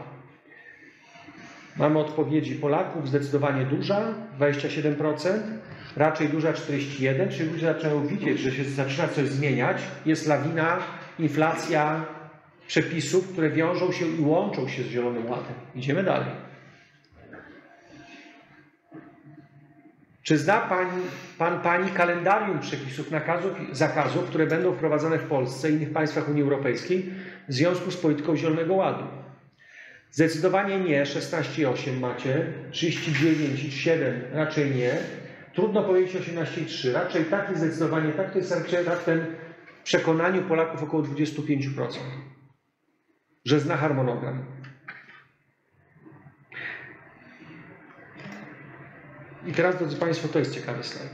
Mamy odpowiedzi Polaków, zdecydowanie duża, dwadzieścia siedem procent, raczej duża czterdzieści jeden procent, czyli ludzie zaczynają widzieć, że się zaczyna coś zmieniać, jest lawina, inflacja przepisów, które wiążą się i łączą się z Zielonym Ładem. Idziemy dalej. Czy zna Pan, pan Pani kalendarium przepisów, nakazów i zakazów, które będą wprowadzane w Polsce i innych państwach Unii Europejskiej w związku z polityką Zielonego Ładu? Zdecydowanie nie, szesnaście przecinek osiem macie, trzydzieści dziewięć przecinek siedem raczej nie, trudno powiedzieć osiemnaście przecinek trzy, raczej tak i zdecydowanie tak, to jest raczej raptem w przekonaniu Polaków około dwadzieścia pięć procent, że zna harmonogram. I teraz, drodzy Państwo, to jest ciekawy slajd.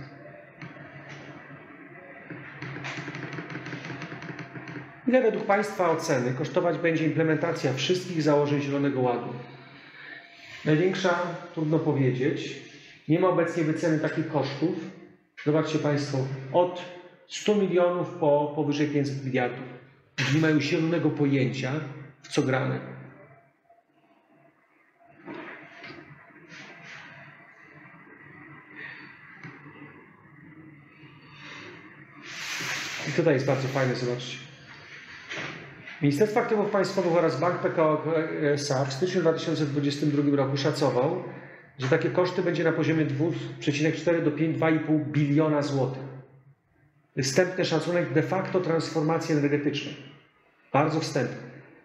Ile według Państwa oceny kosztować będzie implementacja wszystkich założeń Zielonego Ładu? Największa, trudno powiedzieć. Nie ma obecnie wyceny takich kosztów. Zobaczcie Państwo, od stu milionów po powyżej pięćset miliardów. Nie mają zielonego pojęcia, w co gramy. I tutaj jest bardzo fajne, zobaczcie. Ministerstwo Aktywów Państwowych oraz Bank P K O S A w styczniu dwa tysiące dwudziestym drugim roku szacował, że takie koszty będzie na poziomie dwa przecinek cztery do dwa i pół biliona złotych. Wstępny szacunek de facto transformacji energetycznej. Bardzo wstępny.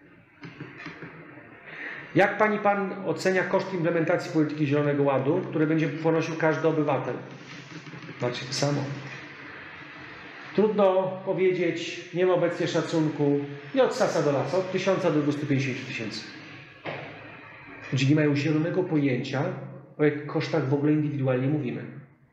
Jak Pani Pan ocenia koszt implementacji polityki Zielonego Ładu, które będzie ponosił każdy obywatel? Macie to samo. Trudno powiedzieć, nie ma obecnie szacunku i od sasa do lasa, od tysiąca do dwustu pięćdziesięciu tysięcy. Ludzie nie mają zielonego pojęcia, o jakich kosztach w ogóle indywidualnie mówimy.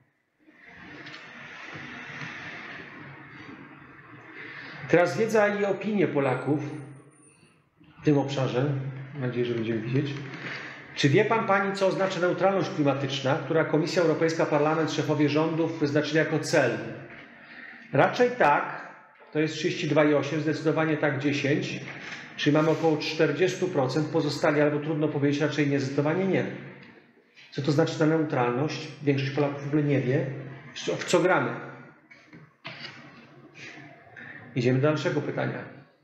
Teraz wiedza i opinie Polaków w tym obszarze, mam nadzieję, że będziemy widzieć. Czy wie Pan, Pani, co oznacza neutralność klimatyczna, która Komisja Europejska, Parlament, szefowie rządów wyznaczyli jako cel? Raczej tak, to jest trzydzieści dwa przecinek osiem, zdecydowanie tak dziesięć procent, czyli mamy około czterdzieści procent, pozostali albo trudno powiedzieć, raczej nie, zdecydowanie nie. Co to znaczy ta neutralność? Większość Polaków w ogóle nie wie, w co gramy. Idziemy do dalszego pytania.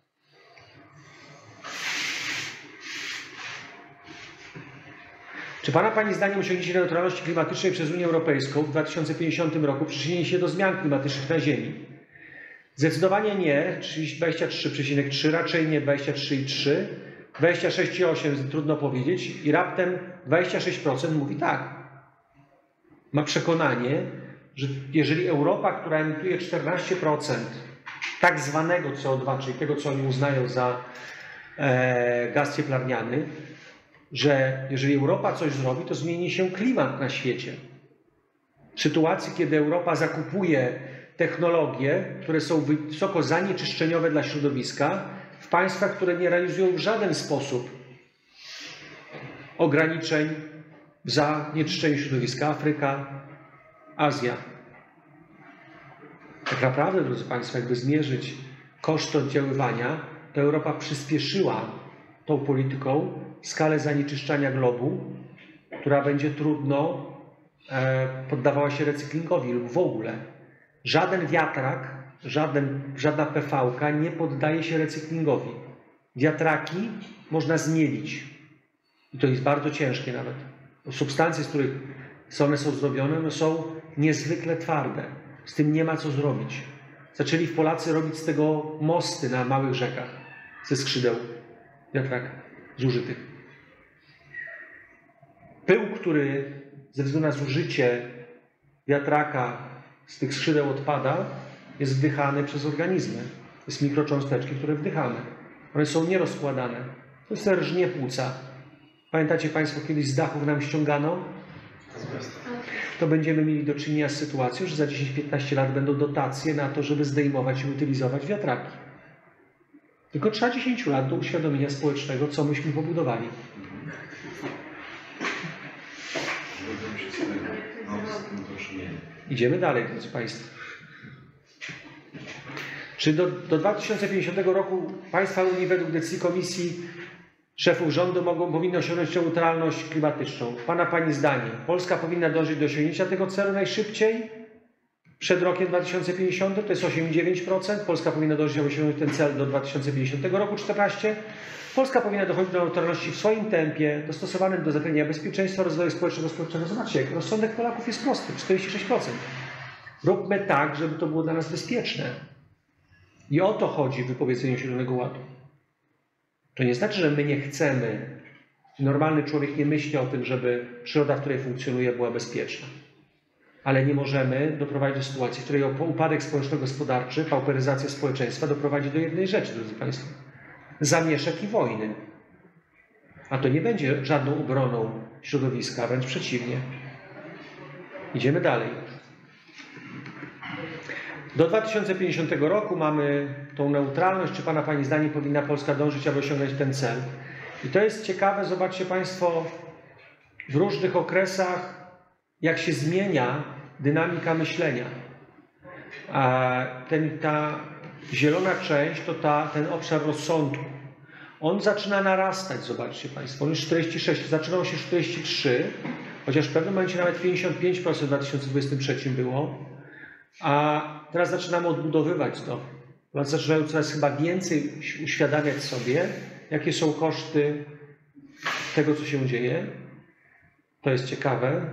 Czy Pana Pani zdaniem osiągnięcie neutralności klimatycznej przez Unię Europejską w dwa tysiące pięćdziesiątym roku przyczyni się do zmian klimatycznych na Ziemi? Zdecydowanie nie, dwadzieścia trzy przecinek trzy, raczej nie dwadzieścia trzy przecinek trzy, dwadzieścia sześć przecinek osiem, trudno powiedzieć i raptem dwadzieścia sześć procent mówi tak. Ma przekonanie, że jeżeli Europa, która emituje czternaście procent tak zwanego C O dwa, czyli tego, co oni uznają za e, gaz cieplarniany, że jeżeli Europa coś zrobi, to zmieni się klimat na świecie. W sytuacji, kiedy Europa zakupuje technologie, które są wysoko zanieczyszczeniowe dla środowiska, w państwach, które nie realizują w żaden sposób ograniczeń w zanieczyszczeniu środowiska, Afryka, Azja. Tak naprawdę, drodzy Państwo, jakby zmierzyć koszty oddziaływania, to Europa przyspieszyła tą polityką skalę zanieczyszczania globu, która będzie trudno e, poddawała się recyklingowi lub w ogóle. Żaden wiatrak, żaden, żadna P V K nie poddaje się recyklingowi. Wiatraki można zmielić. I to jest bardzo ciężkie nawet. Substancje, z których one są zrobione, no są niezwykle twarde. Z tym nie ma co zrobić. Zaczęli Polacy robić z tego mosty na małych rzekach ze skrzydeł wiatraka zużytych. Pył, który ze względu na zużycie wiatraka z tych skrzydeł odpada, jest wdychany przez organizmy. To jest mikrocząsteczki, które wdychamy. One są nierozkładane. To jest rżnie płuca. Pamiętacie Państwo, kiedyś z dachów nam ściągano? To będziemy mieli do czynienia z sytuacją, że za dziesięć piętnaście lat będą dotacje na to, żeby zdejmować i utylizować wiatraki. Tylko trzeba dziesięć lat do uświadomienia społecznego, co myśmy pobudowali. Idziemy dalej, drodzy Państwo. Czy do, do dwa tysiące pięćdziesiątego roku państwa Unii według decyzji Komisji Szefów Rządu mogą, powinny osiągnąć neutralność klimatyczną? Pana, Pani zdanie. Polska powinna dążyć do osiągnięcia tego celu najszybciej przed rokiem dwa tysiące pięćdziesiątym, to jest osiem przecinek dziewięć procent. Polska powinna dążyć do osiągnąć ten cel do dwa tysiące pięćdziesiątego roku czternaście procent. Polska powinna dochodzić do neutralności w swoim tempie, dostosowanym do zapewnienia bezpieczeństwa, rozwoju społecznego, społecznego. Zobaczcie, jak rozsądek Polaków jest prosty, czterdzieści sześć procent. Róbmy tak, żeby to było dla nas bezpieczne. I o to chodzi w wypowiedzeniu Zielonego Ładu. To nie znaczy, że my nie chcemy. Normalny człowiek nie myśli o tym, żeby przyroda, w której funkcjonuje, była bezpieczna. Ale nie możemy doprowadzić do sytuacji, w której upadek społeczno-gospodarczy, pauperyzacja społeczeństwa doprowadzi do jednej rzeczy, drodzy Państwo. Zamieszek i wojny. A to nie będzie żadną obroną środowiska, wręcz przeciwnie. Idziemy dalej. Do dwa tysiące pięćdziesiątego roku mamy tą neutralność. Czy Pana, Pani zdaniem powinna Polska dążyć, aby osiągnąć ten cel? I to jest ciekawe, zobaczcie Państwo, w różnych okresach, jak się zmienia dynamika myślenia. A ten, ta zielona część to ta, ten obszar rozsądku. On zaczyna narastać, zobaczcie Państwo. On już czterdzieści sześć, zaczynał się czterdzieści trzy, chociaż w pewnym momencie nawet pięćdziesiąt pięć procent w dwa tysiące dwudziestym trzecim było. A teraz zaczynamy odbudowywać to. Teraz zaczynają coraz chyba więcej uświadamiać sobie, jakie są koszty tego, co się dzieje. To jest ciekawe.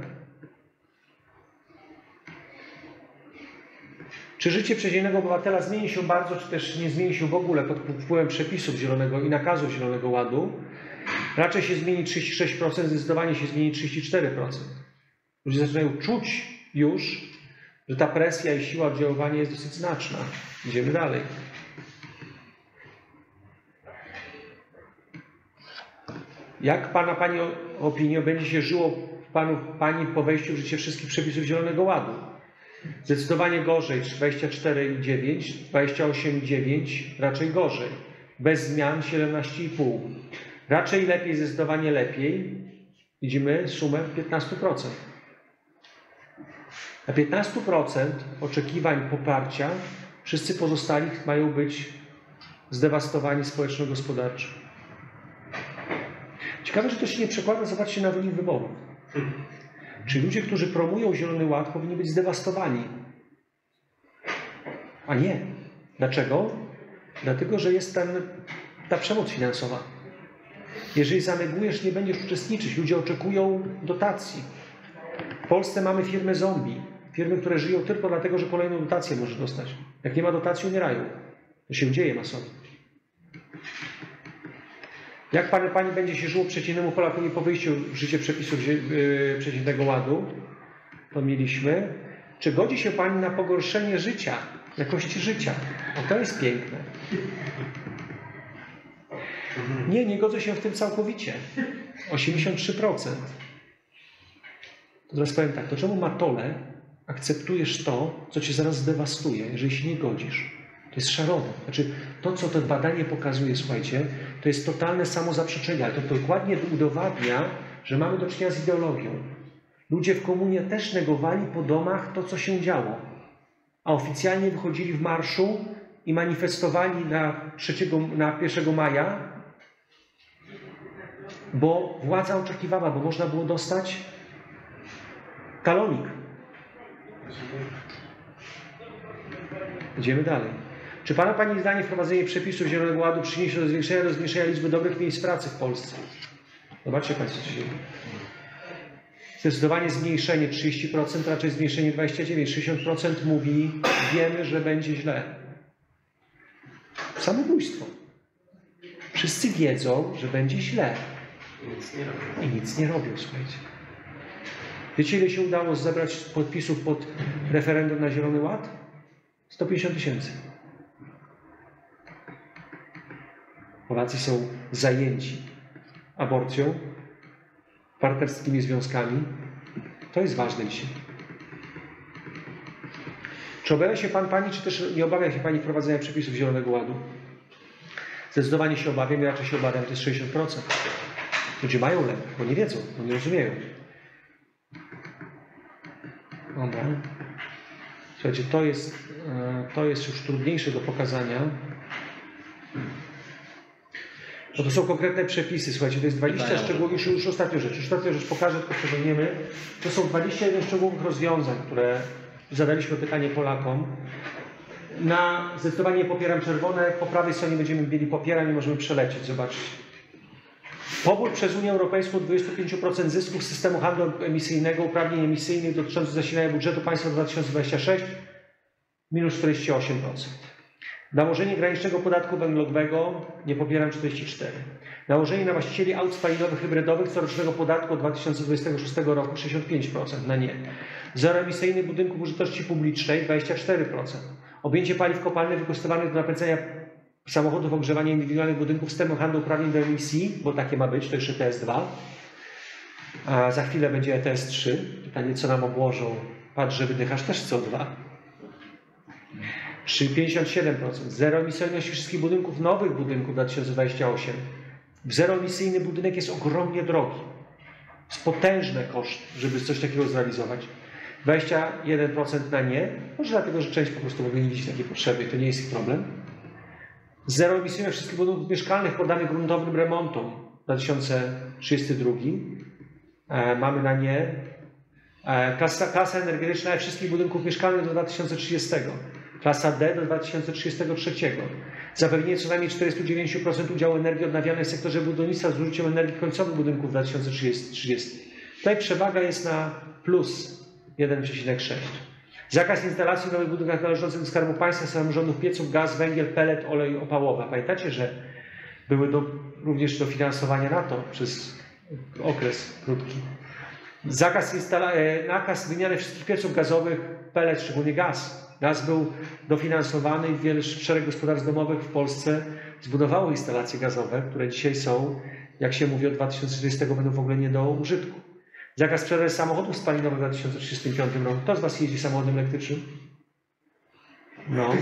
Czy życie przeciętnego obywatela zmieni się bardzo, czy też nie zmieni się w ogóle pod wpływem przepisów Zielonego i nakazu Zielonego Ładu? Raczej się zmieni trzydzieści sześć procent, zdecydowanie się zmieni trzydzieści cztery procent. Ludzie zaczynają czuć już, że ta presja i siła oddziaływania jest dosyć znaczna. Idziemy dalej. Jak Pana, Pani opinią będzie się żyło Panu, Pani po wejściu w życie wszystkich przepisów Zielonego Ładu? Zdecydowanie gorzej, dwadzieścia cztery przecinek dziewięć, dwadzieścia osiem przecinek dziewięć, raczej gorzej. Bez zmian siedemnaście przecinek pięć. Raczej lepiej, zdecydowanie lepiej. Widzimy sumę piętnaście procent. Na piętnaście procent oczekiwań poparcia wszyscy pozostali mają być zdewastowani społeczno-gospodarczo. Ciekawe, że to się nie przekłada, zobaczcie, na wynik wyborów. Czyli ludzie, którzy promują Zielony Ład, powinni być zdewastowani. A nie. Dlaczego? Dlatego, że jest ten, ta przemoc finansowa. Jeżeli zanegujesz, nie będziesz uczestniczyć. Ludzie oczekują dotacji. W Polsce mamy firmy zombie. Firmy, które żyją tylko dlatego, że kolejną dotację może dostać. Jak nie ma dotacji, umierają. To się dzieje masowo. Jak Pani, Pani będzie się żyło przeciętnemu Polakowi po wyjściu w życie przepisów yy, przeciętnego ładu? To mieliśmy. Czy godzi się Pani na pogorszenie życia, jakości życia? O, to jest piękne. Nie, nie godzę się w tym całkowicie. osiemdziesiąt trzy procent. To teraz powiem tak, to czemu Matole akceptujesz to, co cię zaraz zdewastuje, jeżeli się nie godzisz? To jest szarowe. Znaczy, to, co to badanie pokazuje, słuchajcie, to jest totalne samozaprzeczenie, ale to dokładnie udowadnia, że mamy do czynienia z ideologią. Ludzie w komunie też negowali po domach to, co się działo, a oficjalnie wychodzili w marszu i manifestowali na, trzeciego, na pierwszego maja, bo władza oczekiwała, bo można było dostać talonik. Idziemy dalej. Czy Pana Pani zdanie wprowadzenie przepisów Zielonego Ładu przyniesie do zwiększenia, do zmniejszenia liczby dobrych miejsc pracy w Polsce? Zobaczcie Państwo, co się dzieje. Zdecydowanie zmniejszenie trzydzieści procent, raczej zmniejszenie dwadzieścia dziewięć procent. sześćdziesiąt procent mówi, wiemy, że będzie źle. Samobójstwo. Wszyscy wiedzą, że będzie źle. I nic nie robią, słuchajcie. Wiecie, ile się udało zebrać podpisów pod referendum na Zielony Ład? sto pięćdziesiąt tysięcy. Polacy są zajęci aborcją, partnerskimi związkami. To jest ważne dzisiaj. Czy obawia się Pan, Pani, czy też nie obawia się Pani wprowadzenia przepisów Zielonego Ładu? Zdecydowanie się obawiam, ja raczej się obawiam, to jest sześćdziesiąt procent. Ludzie mają lęk, bo nie wiedzą, bo nie rozumieją. Dobra. Słuchajcie, to jest, to jest już trudniejsze do pokazania. Bo to są konkretne przepisy, słuchajcie, to jest dwadzieścia szczegółowych, już, już ostatnia rzecz, już ostatnia rzecz pokażę, tylko przeciągniemy. To są dwadzieścia jeden szczegółowych rozwiązań, które zadaliśmy pytanie Polakom. Na zdecydowanie popieram czerwone, po prawej stronie będziemy mieli popieram i możemy przelecieć, zobaczcie. Pobór przez Unię Europejską dwadzieścia pięć procent zysków z systemu handlu emisyjnego, uprawnień emisyjnych dotyczących zasilania budżetu państwa dwa tysiące dwudziestego szóstego minus czterdzieści osiem procent. Nałożenie granicznego podatku węglowego nie popieram czterdzieści cztery procent. Nałożenie na właścicieli aut spalinowych hybrydowych corocznego podatku od dwa tysiące dwudziestego szóstego roku sześćdziesiąt pięć procent na nie. Zeroemisyjny budynków użyteczności publicznej dwadzieścia cztery procent. Objęcie paliw kopalnych wykorzystywanych do napędzania samochodów, ogrzewania indywidualnych budynków systemem handlu uprawnień do emisji, bo takie ma być, to jeszcze E T S dwa. A za chwilę będzie E T S trzy. Pytanie, co nam obłożą. Patrz, że wydychasz też C O dwa. pięćdziesiąt siedem procent. Zeroemisyjność wszystkich budynków, nowych budynków dwa tysiące dwudziesty ósmy. Zeroemisyjny budynek jest ogromnie drogi. Jest potężny koszt, żeby coś takiego zrealizować. dwadzieścia jeden procent na nie. Może dlatego, że część po prostu w ogóle nie widzi takiej potrzeby. To nie jest ich problem. Zeroemisyjność wszystkich budynków mieszkalnych poddanych gruntownym remontom dwa tysiące trzydziesty drugi. E, mamy na nie. E, klasa, klasa energetyczna wszystkich budynków mieszkalnych do dwa tysiące trzydziestego. Klasa D do dwa tysiące trzydziestego trzeciego. Zapewnienie co najmniej czterdzieści dziewięć procent udziału energii odnawialnej w sektorze budownictwa z zużyciem energii końcowych budynków w dwa tysiące trzydziestym. Tutaj przewaga jest na plus jeden przecinek sześć. Zakaz instalacji w nowych budynkach należących do Skarbu Państwa, samorządów, pieców, gaz, węgiel, pellet, olej opałowy. Pamiętacie, że były do, również dofinansowania na to przez okres krótki. Zakaz instala- nakaz wymiany wszystkich pieców gazowych, pellet, szczególnie gaz. Gaz był dofinansowany i wiele szereg gospodarstw domowych w Polsce zbudowało instalacje gazowe, które dzisiaj są, jak się mówi, od dwa tysiące trzydziestego będą w ogóle nie do użytku. Zakaz sprzedaży samochodów spalinowych w dwa tysiące trzydziestym piątym roku. Kto z Was jeździ samochodem elektrycznym? No.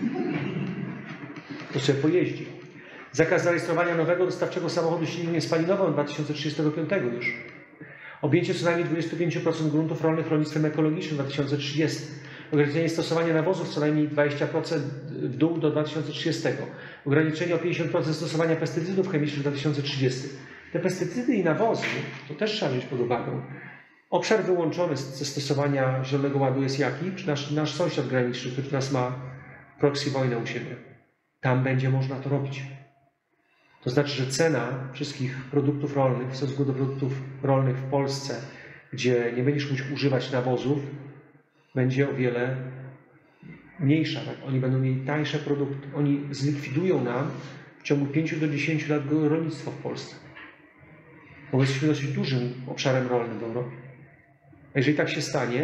To sobie pojeździ. Zakaz zarejestrowania nowego dostawczego samochodu z silnikiem spalinowym od dwa tysiące trzydziestego piątego już. Objęcie co najmniej dwadzieścia pięć procent gruntów rolnych rolnictwem ekologicznym w dwa tysiące trzydziestym. Ograniczenie stosowania nawozów co najmniej dwadzieścia procent w dół do dwa tysiące trzydziestego. Ograniczenie o pięćdziesiąt procent stosowania pestycydów chemicznych w dwa tysiące trzydziestym. Te pestycydy i nawozy, to też trzeba wziąć pod uwagę. Obszar wyłączony ze stosowania Zielonego Ładu jest jaki? Nasz, nasz sąsiad graniczny, który nas ma proxy wojnę u siebie. Tam będzie można to robić. To znaczy, że cena wszystkich produktów rolnych w stosunku do produktów rolnych w Polsce, gdzie nie będziesz mógł używać nawozów, będzie o wiele mniejsza. Tak? Oni będą mieli tańsze produkty. Oni zlikwidują nam w ciągu pięciu do dziesięciu lat rolnictwo w Polsce. Bo jesteśmy dosyć dużym obszarem rolnym w Europie. A jeżeli tak się stanie,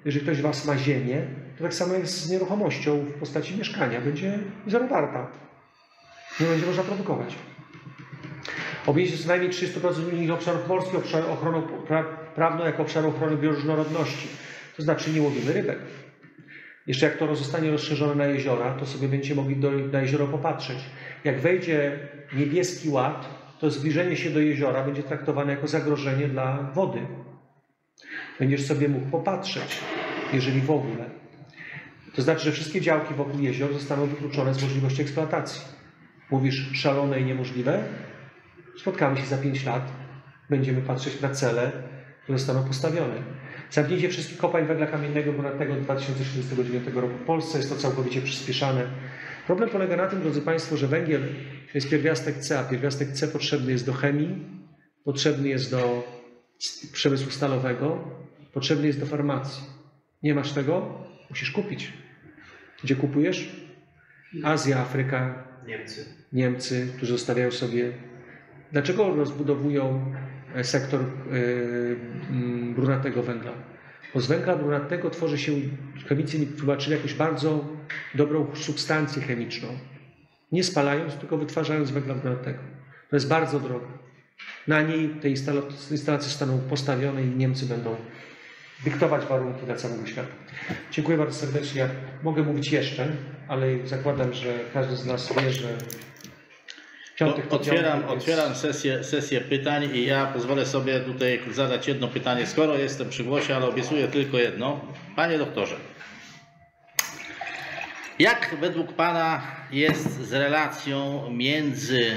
jeżeli ktoś z Was ma ziemię, to tak samo jest z nieruchomością w postaci mieszkania. Będzie zero warta. Nie będzie można produkować. Objęcie co najmniej trzydzieści procent unijnych obszarów morskich obszar ochroną pra, prawną jako obszaru ochrony bioróżnorodności. To znaczy nie łowimy rybek. Jeszcze jak to zostanie rozszerzone na jeziora, to sobie będziecie mogli do, na jezioro popatrzeć. Jak wejdzie niebieski ład, to zbliżenie się do jeziora będzie traktowane jako zagrożenie dla wody. Będziesz sobie mógł popatrzeć, jeżeli w ogóle. To znaczy, że wszystkie działki wokół jezior zostaną wykluczone z możliwości eksploatacji. Mówisz szalone i niemożliwe? Spotkamy się za pięć lat, będziemy patrzeć na cele, które zostaną postawione. Zamknięcie wszystkich kopalń węgla kamiennego brunatnego do dwa tysiące trzydziestego dziewiątego roku w Polsce jest to całkowicie przyspieszane. Problem polega na tym, drodzy Państwo, że węgiel to jest pierwiastek C, a pierwiastek C potrzebny jest do chemii, potrzebny jest do przemysłu stalowego, potrzebny jest do farmacji. Nie masz tego? Musisz kupić. Gdzie kupujesz? Azja, Afryka, Niemcy. Niemcy, którzy zostawiają sobie. Dlaczego rozbudowują sektor yy, brunatnego węgla? Bo z węgla brunatnego tworzy się, chemicy mi tłumaczyli, jakąś bardzo dobrą substancję chemiczną. Nie spalając, tylko wytwarzając węgla brunatnego. To jest bardzo drogo. Na niej te instalacje zostaną postawione i Niemcy będą dyktować warunki dla całego świata. Dziękuję bardzo serdecznie. Ja mogę mówić jeszcze, ale zakładam, że każdy z nas wie, że piątek to Otwieram, piątek, więc... otwieram sesję, sesję pytań i ja pozwolę sobie tutaj zadać jedno pytanie, skoro jestem przy głosie, ale obiecuję tylko jedno. Panie doktorze, jak według Pana jest z relacją między y,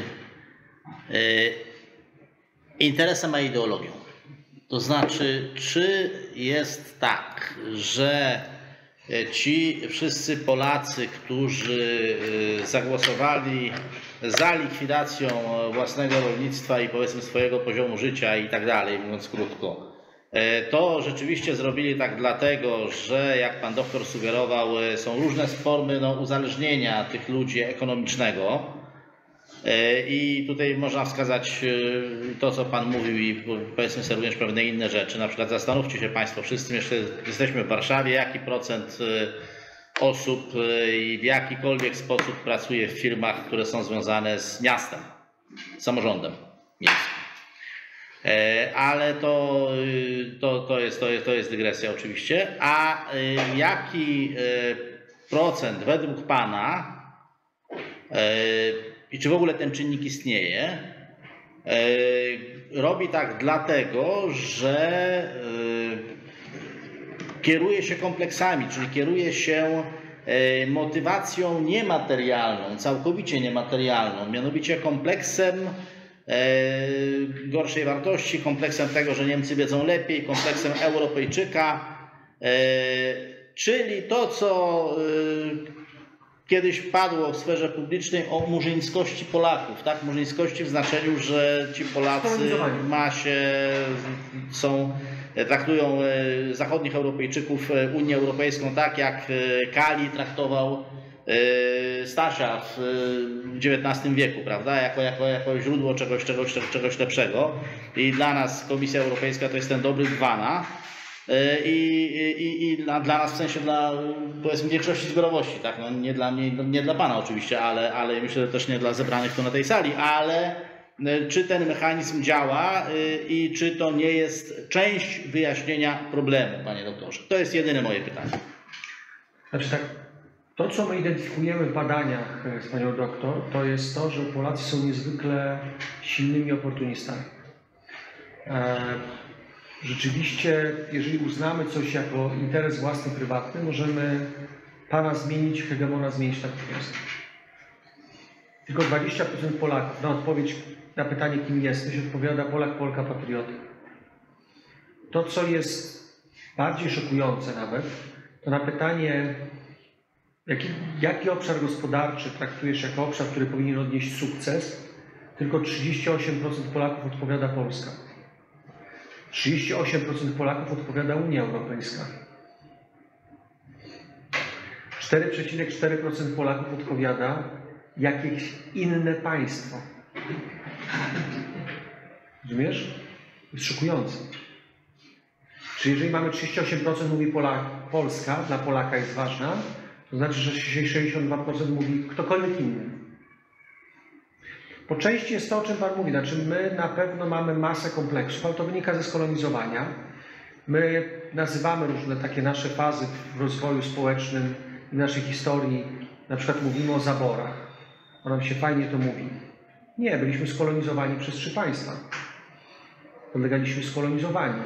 interesem a ideologią? To znaczy, czy jest tak, że ci wszyscy Polacy, którzy zagłosowali za likwidacją własnego rolnictwa i powiedzmy swojego poziomu życia i tak dalej, mówiąc krótko, to rzeczywiście zrobili tak dlatego, że jak pan doktor sugerował, są różne formy no, uzależnienia tych ludzi ekonomicznego. I tutaj można wskazać to, co Pan mówił i powiedzmy sobie również pewne inne rzeczy. Na przykład zastanówcie się Państwo, wszyscy jeszcze jesteśmy w Warszawie, jaki procent osób i w jakikolwiek sposób pracuje w firmach, które są związane z miastem, samorządem miejskim. Ale to, to, to, jest, to, jest, to jest dygresja oczywiście. A jaki procent według Pana i czy w ogóle ten czynnik istnieje, robi tak dlatego, że kieruje się kompleksami, czyli kieruje się motywacją niematerialną, całkowicie niematerialną, mianowicie kompleksem gorszej wartości, kompleksem tego, że Niemcy wiedzą lepiej, kompleksem Europejczyka, czyli to, co kiedyś padło w sferze publicznej o murzyńskości Polaków, tak? Murzyńskości w znaczeniu, że ci Polacy w masie są, traktują zachodnich Europejczyków, Unię Europejską tak, jak Kali traktował Stasia w dziewiętnastym wieku, prawda? Jako, jako, jako źródło czegoś, czegoś, czegoś lepszego. I dla nas Komisja Europejska to jest ten dobry Dwana. I, i, i dla, dla nas, w sensie dla powiedzmy większości zbiorowości, tak? No, nie dla mnie, nie dla Pana oczywiście, ale, ale myślę, że też nie dla zebranych tu na tej sali, ale czy ten mechanizm działa i czy to nie jest część wyjaśnienia problemu, Panie doktorze? To jest jedyne moje pytanie. Znaczy tak, to co my identyfikujemy w badaniach z Panią doktor, to jest to, że Polacy są niezwykle silnymi oportunistami. E Rzeczywiście, jeżeli uznamy coś jako interes własny, prywatny, możemy Pana zmienić, hegemona zmienić natychmiast. Tylko dwadzieścia procent Polaków na odpowiedź na pytanie, kim jesteś, odpowiada Polak, Polka, patriota. To, co jest bardziej szokujące nawet, to na pytanie, jaki, jaki obszar gospodarczy traktujesz jako obszar, który powinien odnieść sukces, tylko trzydzieści osiem procent Polaków odpowiada Polska. trzydzieści osiem procent Polaków odpowiada Unia Europejska. cztery przecinek cztery procent Polaków odpowiada jakieś inne państwo. Rozumiesz? To jest szokujące. Czyli jeżeli mamy trzydzieści osiem procent mówi Polak, Polska, dla Polaka jest ważna, to znaczy, że sześćdziesiąt dwa procent mówi ktokolwiek inny. Po części jest to, o czym Pan mówi, znaczy my na pewno mamy masę kompleksów, ale to wynika ze skolonizowania. My nazywamy różne takie nasze fazy w rozwoju społecznym i naszej historii, na przykład mówimy o zaborach. Bo nam się fajnie to mówi. Nie, byliśmy skolonizowani przez trzy państwa. Podlegaliśmy skolonizowaniu.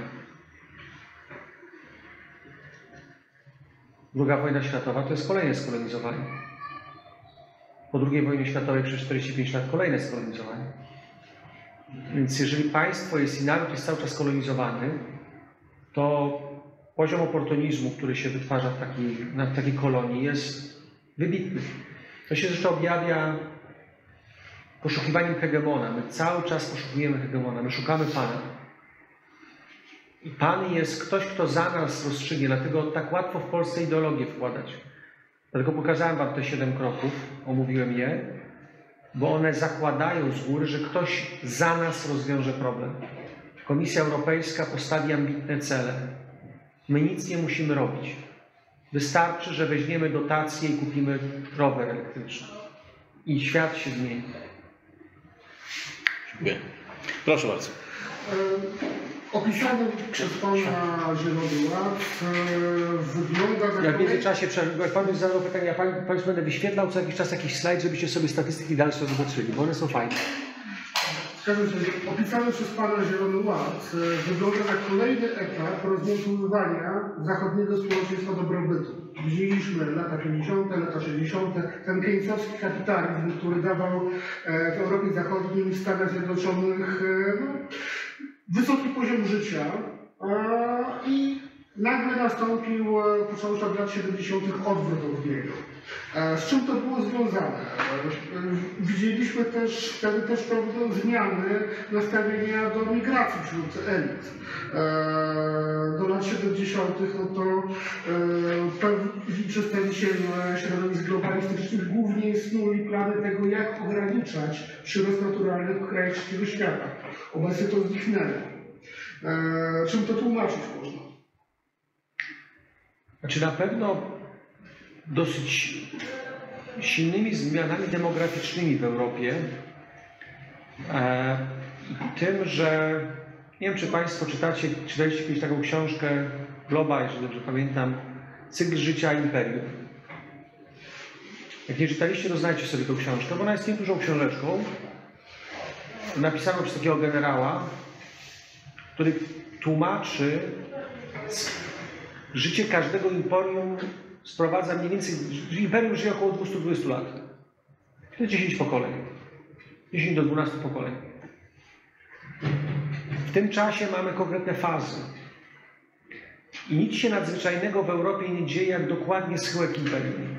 Druga wojna światowa to jest kolejne skolonizowanie. Po drugiej wojnie światowej przez czterdzieści pięć lat kolejne skolonizowanie. Więc jeżeli państwo jest i naród jest cały czas kolonizowany, to poziom oportunizmu, który się wytwarza w takiej, na takiej kolonii, jest wybitny. To się zresztą objawia poszukiwaniem hegemona. My cały czas poszukujemy hegemona, my szukamy Pana. I Pan jest ktoś, kto za nas rozstrzygnie, dlatego tak łatwo w Polsce ideologię wkładać. Dlatego pokazałem Wam te siedem kroków, omówiłem je, bo one zakładają z góry, że ktoś za nas rozwiąże problem. Komisja Europejska postawi ambitne cele. My nic nie musimy robić. Wystarczy, że weźmiemy dotację i kupimy rower elektryczny. I świat się zmieni. Dziękuję. Proszę bardzo. Opisany przez Pana Zielony Ład wygląda na... Ja w międzyczasie, jak Pan mi zadał pytanie, ja Pan, Państwu będę wyświetlał co jakiś czas jakiś slajd, żebyście sobie statystyki dalsze zobaczyli, bo one są fajne. W każdym razie, opisany przez Pana Zielony Ład wygląda na kolejny etap rozmontowywania zachodniego społeczeństwa dobrobytu. Widzieliśmy lata pięćdziesiąte, lata sześćdziesiąte, ten keynesowski kapitalizm, który dawał w Europie Zachodniej i w Stanach Zjednoczonych no, wysoki poziom życia i nagle nastąpił, począwszy od lat siedemdziesiątych, odwrót od niego. Z czym to było związane? Widzieliśmy też wtedy też pewne zmiany nastawienia do migracji wśród elit. Do lat siedemdziesiątych no to pewni przedstawiciele środowisk globalistycznych głównie snuli plany tego, jak ograniczać przyrost naturalny w krajach trzeciego świata. Obecnie to zniknęło. Czym to tłumaczyć można? Znaczy na pewno dosyć silnymi zmianami demograficznymi w Europie e, i tym, że nie wiem, czy Państwo czytacie, czytaliście kiedyś taką książkę Globa, jeżeli dobrze pamiętam, Cykl życia imperium. Jak nie czytaliście, to znajdźcie sobie tą książkę, bo ona jest niedużą książeczką, napisaną przez takiego generała, który tłumaczy życie każdego imperium, sprowadza mniej więcej, imperium żyje około dwieście dwadzieścia lat. To jest dziesięć pokoleń. dziesięć do dwunastu pokoleń. W tym czasie mamy konkretne fazy. I nic się nadzwyczajnego w Europie nie dzieje, jak dokładnie schyłek imperium.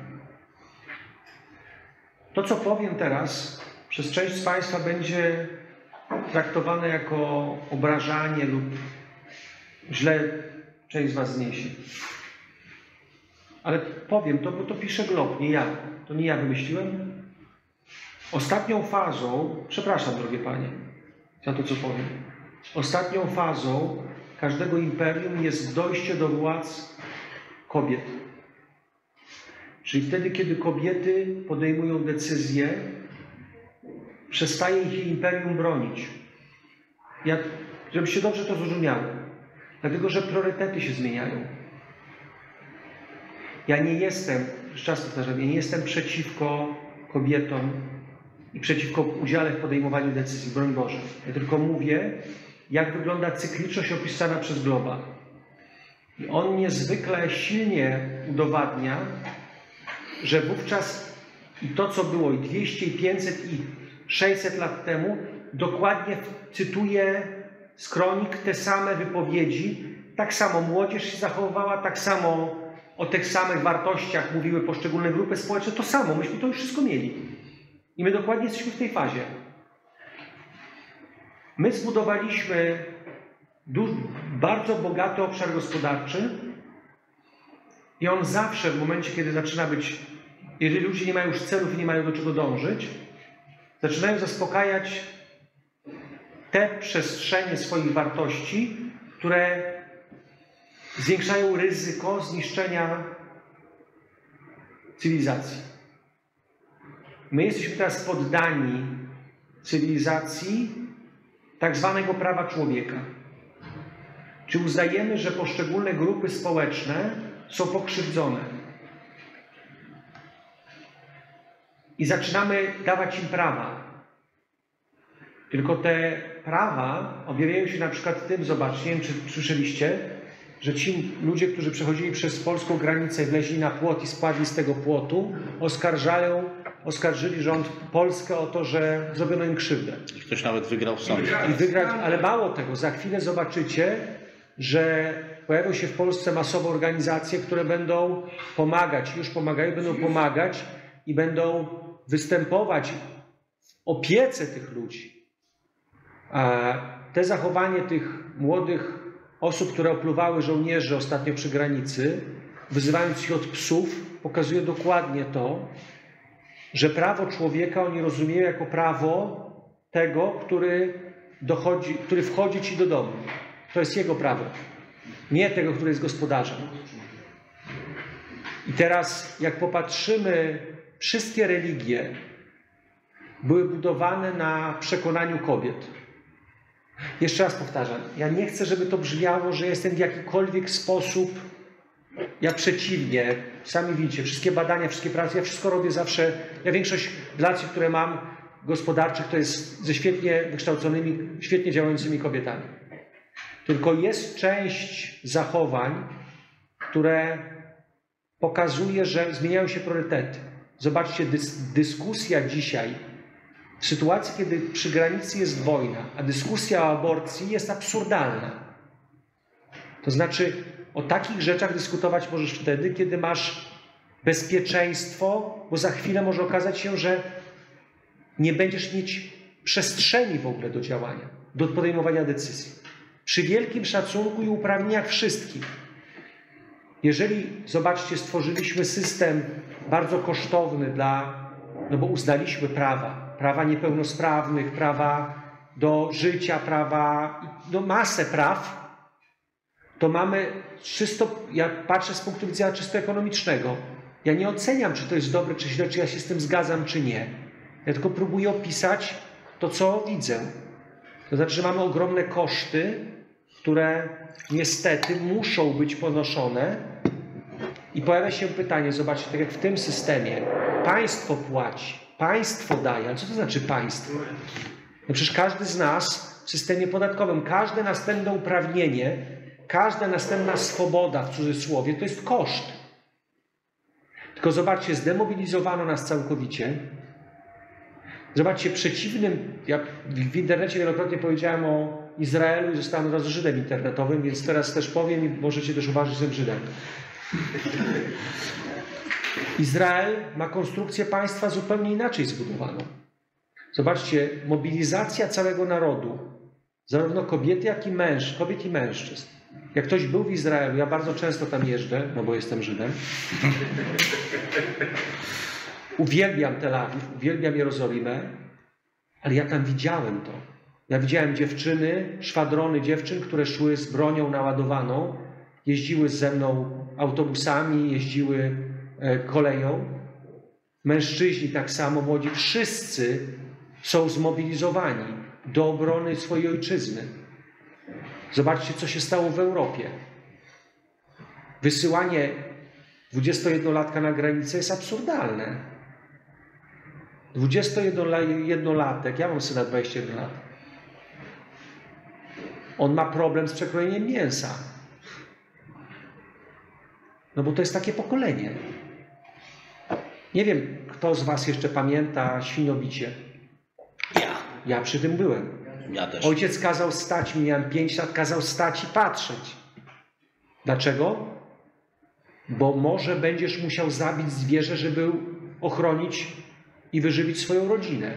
To, co powiem teraz, przez część z Państwa będzie traktowane jako obrażanie lub źle część z Was zniesie. Ale powiem to, bo to pisze Glob, nie ja. To nie ja wymyśliłem. Ostatnią fazą, przepraszam drogie Panie za to, co powiem. Ostatnią fazą każdego imperium jest dojście do władz kobiet. Czyli wtedy, kiedy kobiety podejmują decyzje, przestaje ich imperium bronić. Ja, żebyście dobrze to zrozumiały. Dlatego, że priorytety się zmieniają. Ja nie jestem, jeszcze raz powtarzam, ja nie jestem przeciwko kobietom i przeciwko udziale w podejmowaniu decyzji, broń Boże. Ja tylko mówię, jak wygląda cykliczność opisana przez Globa. I on niezwykle silnie udowadnia, że wówczas i to, co było i dwieście, i pięćset, i sześćset lat temu, dokładnie cytuję z kronik te same wypowiedzi. Tak samo młodzież się zachowywała, tak samo o tych samych wartościach mówiły poszczególne grupy społeczne. To samo, myśmy to już wszystko mieli. I my dokładnie jesteśmy w tej fazie. My zbudowaliśmy bardzo bogaty obszar gospodarczy i on zawsze w momencie, kiedy zaczyna być, jeżeli ludzie nie mają już celów i nie mają do czego dążyć, zaczynają zaspokajać te przestrzenie swoich wartości, które zwiększają ryzyko zniszczenia cywilizacji. My jesteśmy teraz poddani cywilizacji tak zwanego prawa człowieka. Czy uznajemy, że poszczególne grupy społeczne są pokrzywdzone? I zaczynamy dawać im prawa. Tylko te prawa objawiają się na przykład tym, zobaczcie, nie wiem, czy słyszeliście, że ci ludzie, którzy przechodzili przez polską granicę, wleźli na płot i spadli z tego płotu, oskarżają, oskarżyli rząd Polskę o to, że zrobiono im krzywdę. Ktoś nawet wygrał w sądzie. I wygrać, ale mało tego, za chwilę zobaczycie, że pojawią się w Polsce masowe organizacje, które będą pomagać, już pomagają, będą pomagać i będą występować w opiece tych ludzi. A te zachowanie tych młodych osób, które opluwały żołnierzy ostatnio przy granicy, wyzywając ich od psów, pokazuje dokładnie to, że prawo człowieka oni rozumieją jako prawo tego, który, dochodzi, który wchodzi ci do domu. To jest jego prawo, nie tego, który jest gospodarzem. I teraz, jak popatrzymy, wszystkie religie były budowane na przekonaniu kobiet. Jeszcze raz powtarzam, ja nie chcę, żeby to brzmiało, że jestem w jakikolwiek sposób, ja przeciwnie, sami widzicie, wszystkie badania, wszystkie prace, ja wszystko robię zawsze, ja większość relacji, które mam gospodarczych, to jest ze świetnie wykształconymi, świetnie działającymi kobietami. Tylko jest część zachowań, które pokazuje, że zmieniają się priorytety. Zobaczcie, dys dyskusja dzisiaj, w sytuacji, kiedy przy granicy jest wojna, a dyskusja o aborcji jest absurdalna. To znaczy, o takich rzeczach dyskutować możesz wtedy, kiedy masz bezpieczeństwo, bo za chwilę może okazać się, że nie będziesz mieć przestrzeni w ogóle do działania, do podejmowania decyzji. Przy wielkim szacunku i uprawnieniach wszystkich. Jeżeli, zobaczcie, stworzyliśmy system bardzo kosztowny dla, no bo uznaliśmy prawa, prawa niepełnosprawnych, prawa do życia, prawa, no masę praw, to mamy czysto, ja patrzę z punktu widzenia czysto ekonomicznego. Ja nie oceniam, czy to jest dobre, czy źle, czy ja się z tym zgadzam, czy nie. Ja tylko próbuję opisać to, co widzę. To znaczy, że mamy ogromne koszty, które niestety muszą być ponoszone. I pojawia się pytanie, zobaczcie, tak jak w tym systemie, państwo płaci, państwo daje. Ale co to znaczy państwo? No przecież każdy z nas w systemie podatkowym, każde następne uprawnienie, każda następna swoboda, w cudzysłowie, to jest koszt. Tylko zobaczcie, zdemobilizowano nas całkowicie. Zobaczcie, przeciwnym, jak w internecie wielokrotnie powiedziałem o Izraelu i zostałem od razu Żydem internetowym, więc teraz też powiem i możecie też uważać, że jestem Żydem. Izrael ma konstrukcję państwa zupełnie inaczej zbudowaną. Zobaczcie, mobilizacja całego narodu, zarówno kobiety, jak i męż, kobiet i mężczyzn. Jak ktoś był w Izraelu, ja bardzo często tam jeżdżę, no bo jestem Żydem. Uwielbiam Tel Awiw, uwielbiam Jerozolimę, ale ja tam widziałem to. Ja widziałem dziewczyny, szwadrony dziewczyn, które szły z bronią naładowaną, jeździły ze mną autobusami, jeździły koleją. Mężczyźni tak samo, młodzi, wszyscy są zmobilizowani do obrony swojej ojczyzny. Zobaczcie, co się stało w Europie. Wysyłanie dwudziestojednolatka na granicę jest absurdalne. dwudziestojednolatek, ja mam syna dwadzieścia jeden lat. On ma problem z przekrojeniem mięsa. No bo to jest takie pokolenie. Nie wiem, kto z was jeszcze pamięta świnobicie. Ja. Ja przy tym byłem. Ja też. Ojciec kazał stać, miałem pięć lat, kazał stać i patrzeć. Dlaczego? Bo może będziesz musiał zabić zwierzę, żeby ochronić i wyżywić swoją rodzinę.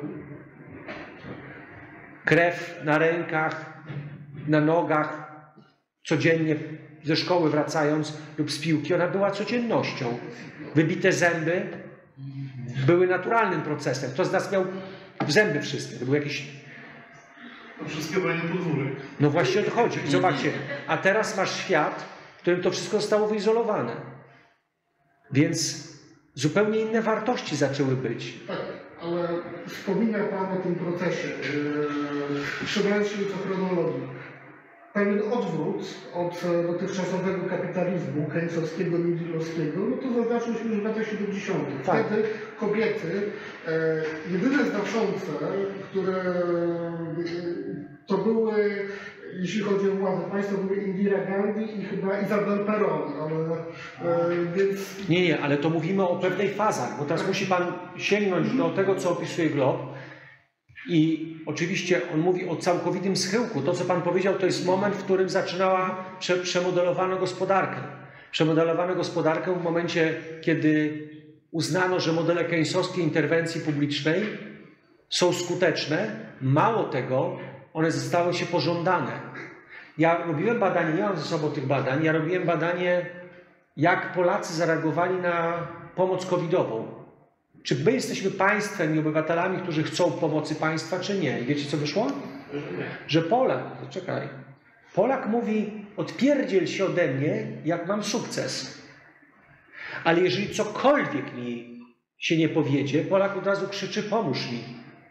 Krew na rękach, na nogach, codziennie ze szkoły wracając lub z piłki, ona była codziennością. Wybite zęby były naturalnym procesem. Kto z nas miał zęby wszystkie? To był jakiś... To wszystkie dają podwórek. No właśnie o to chodzi. I zobaczcie, a teraz masz świat, którym to wszystko zostało wyizolowane. Więc zupełnie inne wartości zaczęły być. Tak, ale wspomina Pan o tym procesie, yy, trzymając się co chronologii. Pewien odwrót od dotychczasowego kapitalizmu keynesowskiego, newdealowskiego, no to zaznaczyliśmy już w latach siedemdziesiątych. Tak. Wtedy kobiety, e, jedyne znaczące, które e, to były, jeśli chodzi o władzę państwa, były Indira Gandhi i chyba Isabel Perón, ale e, więc... Nie, nie, ale to mówimy o pewnej fazach, bo teraz musi Pan sięgnąć do tego, co opisuje Glob. I oczywiście on mówi o całkowitym schyłku. To, co Pan powiedział, to jest moment, w którym zaczynała, prze, przemodelowano gospodarkę. Przemodelowano gospodarkę w momencie, kiedy uznano, że modele keynesowskiej interwencji publicznej są skuteczne. Mało tego, one zostały się pożądane. Ja robiłem badanie, nie mam ze sobą tych badań, ja robiłem badanie, jak Polacy zareagowali na pomoc covidową. Czy my jesteśmy państwem i obywatelami, którzy chcą pomocy państwa, czy nie? I wiecie, co wyszło? Że Polak, czekaj, Polak mówi, odpierdziel się ode mnie, jak mam sukces. Ale jeżeli cokolwiek mi się nie powiedzie, Polak od razu krzyczy, pomóż mi.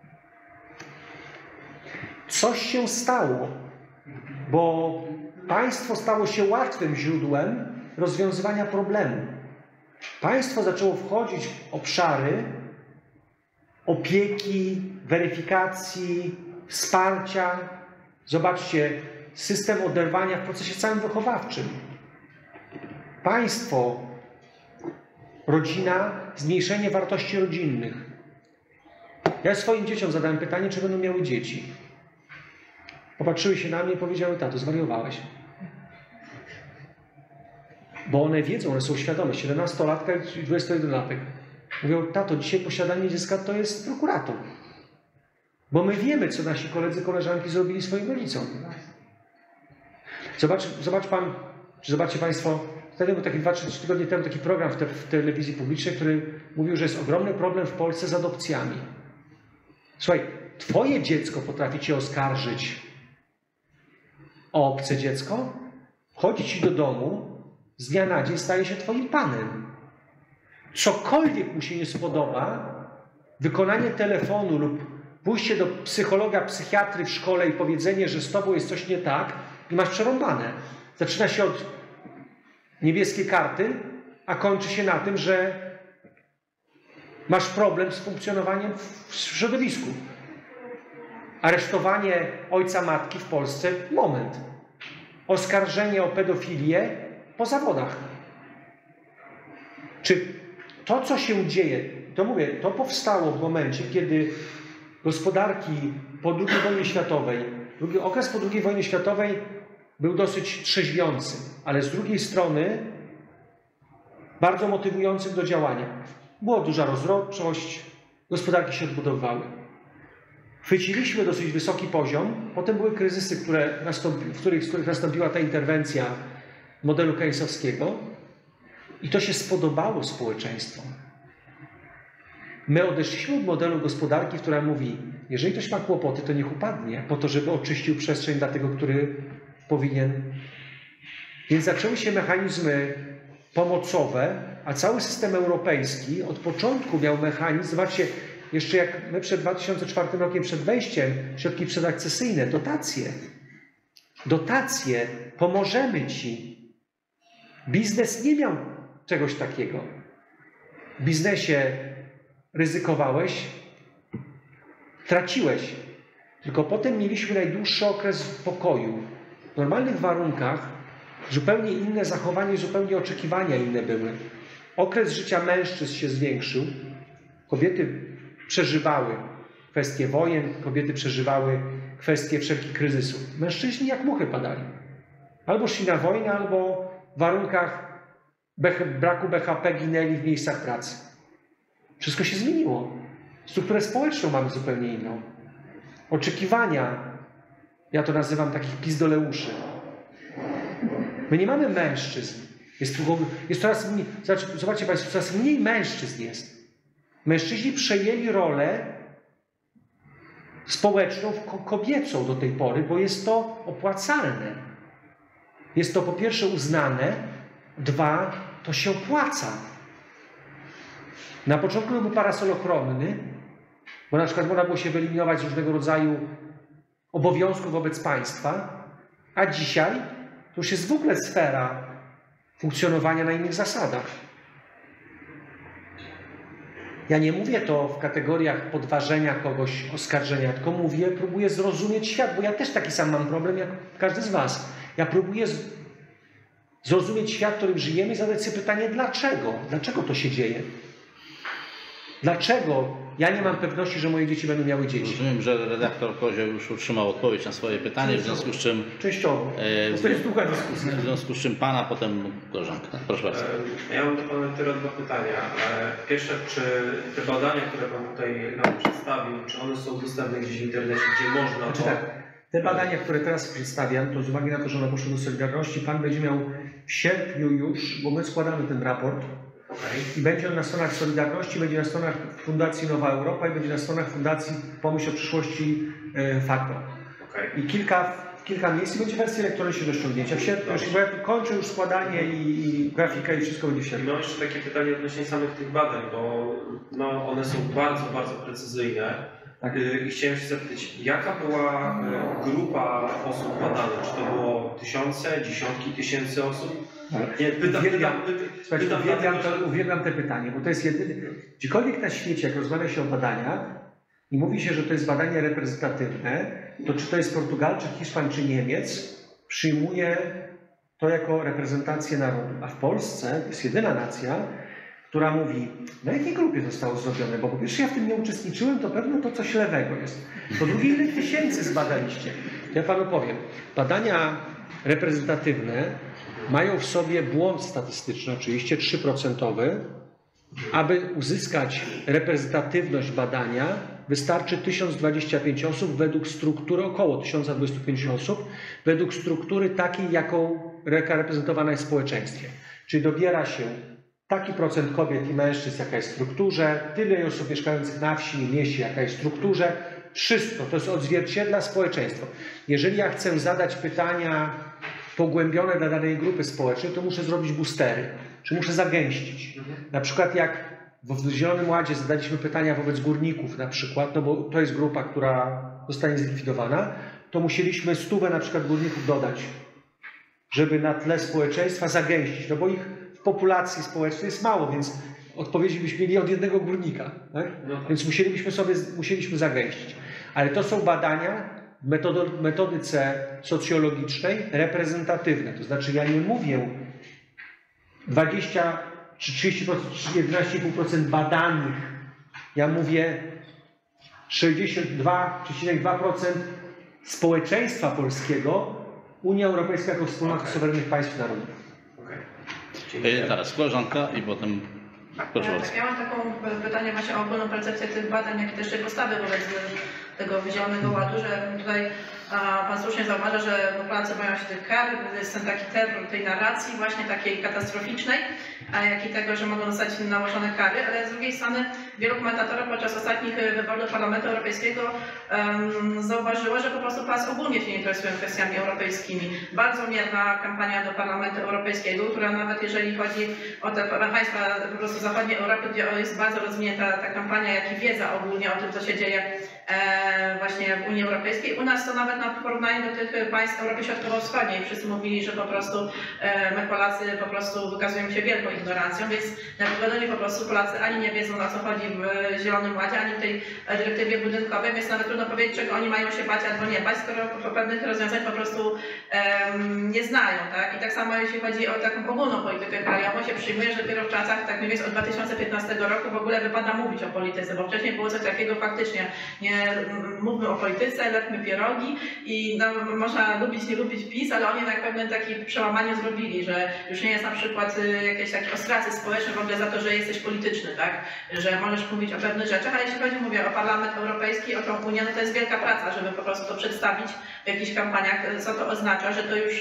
Coś się stało, bo państwo stało się łatwym źródłem rozwiązywania problemu. Państwo zaczęło wchodzić w obszary opieki, weryfikacji, wsparcia. Zobaczcie, system oderwania w procesie całym wychowawczym. Państwo, rodzina, zmniejszenie wartości rodzinnych. Ja swoim dzieciom zadałem pytanie, czy będą miały dzieci. Popatrzyły się na mnie i powiedziały, tato, zwariowałeś. Bo one wiedzą, one są świadome, siedemnastolatka i dwudziestojedenlatek. Mówią, tato, dzisiaj posiadanie dziecka to jest prokurator. Bo my wiemy, co nasi koledzy, koleżanki zrobili swoim rodzicom. Zobacz, zobacz Pan, czy zobaczcie Państwo, wtedy był taki dwa trzy tygodnie temu taki program w, te, w telewizji publicznej, który mówił, że jest ogromny problem w Polsce z adopcjami. Słuchaj, Twoje dziecko potrafi Cię oskarżyć o obce dziecko, chodzi Ci do domu, z dnia na dzień staje się Twoim panem. Cokolwiek mu się nie spodoba, wykonanie telefonu lub pójście do psychologa, psychiatry w szkole i powiedzenie, że z Tobą jest coś nie tak i masz przerąbane. Zaczyna się od niebieskiej karty, a kończy się na tym, że masz problem z funkcjonowaniem w środowisku. Aresztowanie ojca, matki w Polsce, moment. Oskarżenie o pedofilię po zawodach. Czy to, co się dzieje, to mówię, to powstało w momencie, kiedy gospodarki po drugiej wojnie światowej, drugi okres po drugiej wojnie światowej był dosyć trzeźwiący, ale z drugiej strony bardzo motywującym do działania. Była duża rozrodczość, gospodarki się odbudowywały. Chwyciliśmy dosyć wysoki poziom, potem były kryzysy, które nastąpi, w, których, w których nastąpiła ta interwencja modelu keynesowskiego i to się spodobało społeczeństwom. My odeszliśmy od modelu gospodarki, która mówi, jeżeli ktoś ma kłopoty, to niech upadnie, po to, żeby oczyścił przestrzeń dla tego, który powinien. Więc zaczęły się mechanizmy pomocowe, a cały system europejski od początku miał mechanizm, zobaczcie, jeszcze jak my przed dwa tysiące czwartym rokiem, przed wejściem, środki przedakcesyjne, dotacje. Dotacje, pomożemy Ci. Biznes nie miał czegoś takiego. W biznesie ryzykowałeś, traciłeś. Tylko potem mieliśmy najdłuższy okres pokoju. W normalnych warunkach zupełnie inne zachowanie, zupełnie oczekiwania inne były. Okres życia mężczyzn się zwiększył. Kobiety przeżywały kwestie wojen, kobiety przeżywały kwestie wszelkich kryzysów. Mężczyźni jak muchy padali. Albo szli na wojnę, albo w warunkach braku B H P ginęli w miejscach pracy. Wszystko się zmieniło. Strukturę społeczną mamy zupełnie inną. Oczekiwania, ja to nazywam takich pizdoleuszy. My nie mamy mężczyzn. Jest, jest coraz mniej, zobaczcie Państwo, coraz mniej mężczyzn jest. Mężczyźni przejęli rolę społeczną, kobiecą do tej pory, bo jest to opłacalne. jest to po pierwsze uznane, dwa, to się opłaca. Na początku to był parasol ochronny, bo na przykład można było się wyeliminować z różnego rodzaju obowiązków wobec państwa, a dzisiaj to już jest w ogóle sfera funkcjonowania na innych zasadach. Ja nie mówię to w kategoriach podważenia kogoś, oskarżenia, tylko mówię, próbuję zrozumieć świat, bo ja też taki sam mam problem jak każdy z was. Ja próbuję z... zrozumieć świat, w którym żyjemy i zadać sobie pytanie, dlaczego? Dlaczego to się dzieje? Dlaczego ja nie mam pewności, że moje dzieci będą miały dzieci? Rozumiem, że redaktor Kozioł już otrzymał odpowiedź na swoje pytanie, w związku z czym... Częściowo. E, to jest długa dyskusja. W związku z czym Pana, potem koleżanka. Proszę bardzo. Ja mam do Pana teraz dwa pytania. Pierwsze, czy te badania, które Pan tutaj nam przedstawił, czy one są dostępne gdzieś w internecie, gdzie można Znaczy to... tak, te badania, które teraz przedstawiam, to z uwagi na to, że one poszły do Solidarności, Pan będzie miał w sierpniu już, bo my składamy ten raport, Okay. i będzie on na stronach Solidarności, będzie na stronach Fundacji Nowa Europa i będzie na stronach Fundacji Pomyśl o przyszłości e, Faktor. Okay. I kilka, kilka miejsc i będzie wersja elektroniczna do ściągnięcia. W sierpniu już, bo ja tu kończę już składanie i, i grafika i wszystko będzie w I sierpniu. mam jeszcze takie pytanie odnośnie samych tych badań, bo no, one są bardzo, bardzo precyzyjne. Tak. I chciałem się zapytać, jaka była grupa osób badanych? Czy to było tysiące, dziesiątki tysięcy osób? Nie, pytam, Uwielbiam, pytam, pytam, słuchajcie, pytam uwielbiam, dlatego, to, uwielbiam te pytanie, bo to jest jedyny... Gdziekolwiek na świecie, jak rozmawia się o badaniach i mówi się, że to jest badanie reprezentatywne, to czy to jest Portugalczyk, Hiszpan czy Niemiec, przyjmuje to jako reprezentację narodu. A w Polsce to jest jedyna nacja, która mówi, na jakiej grupie zostało zrobione, bo po pierwsze ja w tym nie uczestniczyłem, to pewno to coś lewego jest. Po drugie, ile tysięcy zbadaliście? Ja Panu powiem, badania reprezentatywne mają w sobie błąd statystyczny, oczywiście trzy procent. Aby uzyskać reprezentatywność badania, wystarczy tysiąc dwadzieścia pięć osób według struktury, około tysiąc dwieście pięćdziesiąt osób, według struktury takiej, jaką reprezentowana jest w społeczeństwie. Czyli dobiera się taki procent kobiet i mężczyzn, jaka jest w strukturze, tyle osób mieszkających na wsi i mieście, jaka jest w strukturze. Wszystko to jest odzwierciedla społeczeństwo. Jeżeli ja chcę zadać pytania pogłębione dla danej grupy społecznej, to muszę zrobić boostery, czy muszę zagęścić. Na przykład jak w Zielonym Ładzie zadaliśmy pytania wobec górników na przykład, no bo to jest grupa, która zostanie zlikwidowana, to musieliśmy stówę na przykład górników dodać, żeby na tle społeczeństwa zagęścić, no bo ich w populacji społecznej jest mało, więc odpowiedzi byśmy mieli od jednego górnika, tak? No tak. Więc musieliśmy sobie musieliśmy zagęścić. Ale to są badania w metodyce socjologicznej reprezentatywne. To znaczy ja nie mówię dwadzieścia czy trzydzieści procent, czy jedenaście i pół procent badanych. Ja mówię sześćdziesiąt dwa przecinek dwa procent społeczeństwa polskiego, Unia Europejska jako wspólnota Okay. suwerennych państw narodów. Okay. E, Teraz koleżanka i potem proszę bardzo. Ja mam taką pytanie właśnie o ogólną percepcję tych badań, jak i też tej postawy wobec tego Zielonego Ładu, że tutaj a, Pan słusznie zauważa, że Polacy boją się tych kar, jest ten taki terror tej narracji właśnie takiej katastroficznej, a jak i tego, że mogą zostać nałożone kary, ale z drugiej strony wielu komentatorów podczas ostatnich wyborów do Parlamentu Europejskiego um, zauważyło, że po prostu Polacy ogólnie się nie interesują kwestiami europejskimi. Bardzo mierna kampania do Parlamentu Europejskiego, która nawet jeżeli chodzi o te państwa po prostu zachodniej Europy, gdzie jest bardzo rozwinięta ta kampania, jak i wiedza ogólnie o tym, co się dzieje e, właśnie w Unii Europejskiej. U nas to nawet na porównaniu do tych państw Europy Środkowo-Wschodniej wszyscy mówili, że po prostu e, my Polacy po prostu wykazujemy się wielką ignorancją, więc na wygodnie po prostu Polacy ani nie wiedzą, o co chodzi w Zielonym Ładzie, ani w tej dyrektywie budynkowej, więc nawet trudno powiedzieć, czego oni mają się bać albo nie bać, skoro pewnych rozwiązań po prostu um, nie znają, tak? I tak samo jeśli chodzi o taką ogólną politykę krajową, się przyjmuje, że dopiero w czasach, tak mniej więcej od dwa tysiące piętnastego roku w ogóle wypada mówić o polityce, bo wcześniej było coś takiego faktycznie, nie mówmy o polityce, lepmy pierogi i no, można lubić, nie lubić PiS, ale oni jednak pewne takie przełamanie zrobili, że już nie jest na przykład jakieś takie ostracy społeczne w ogóle za to, że jesteś polityczny, tak? Że możesz mówić o pewnych rzeczach, ale jeśli chodzi, mówię, o Parlament Europejski, o tą Unię, no to jest wielka praca, żeby po prostu to przedstawić w jakichś kampaniach, co to oznacza, że to już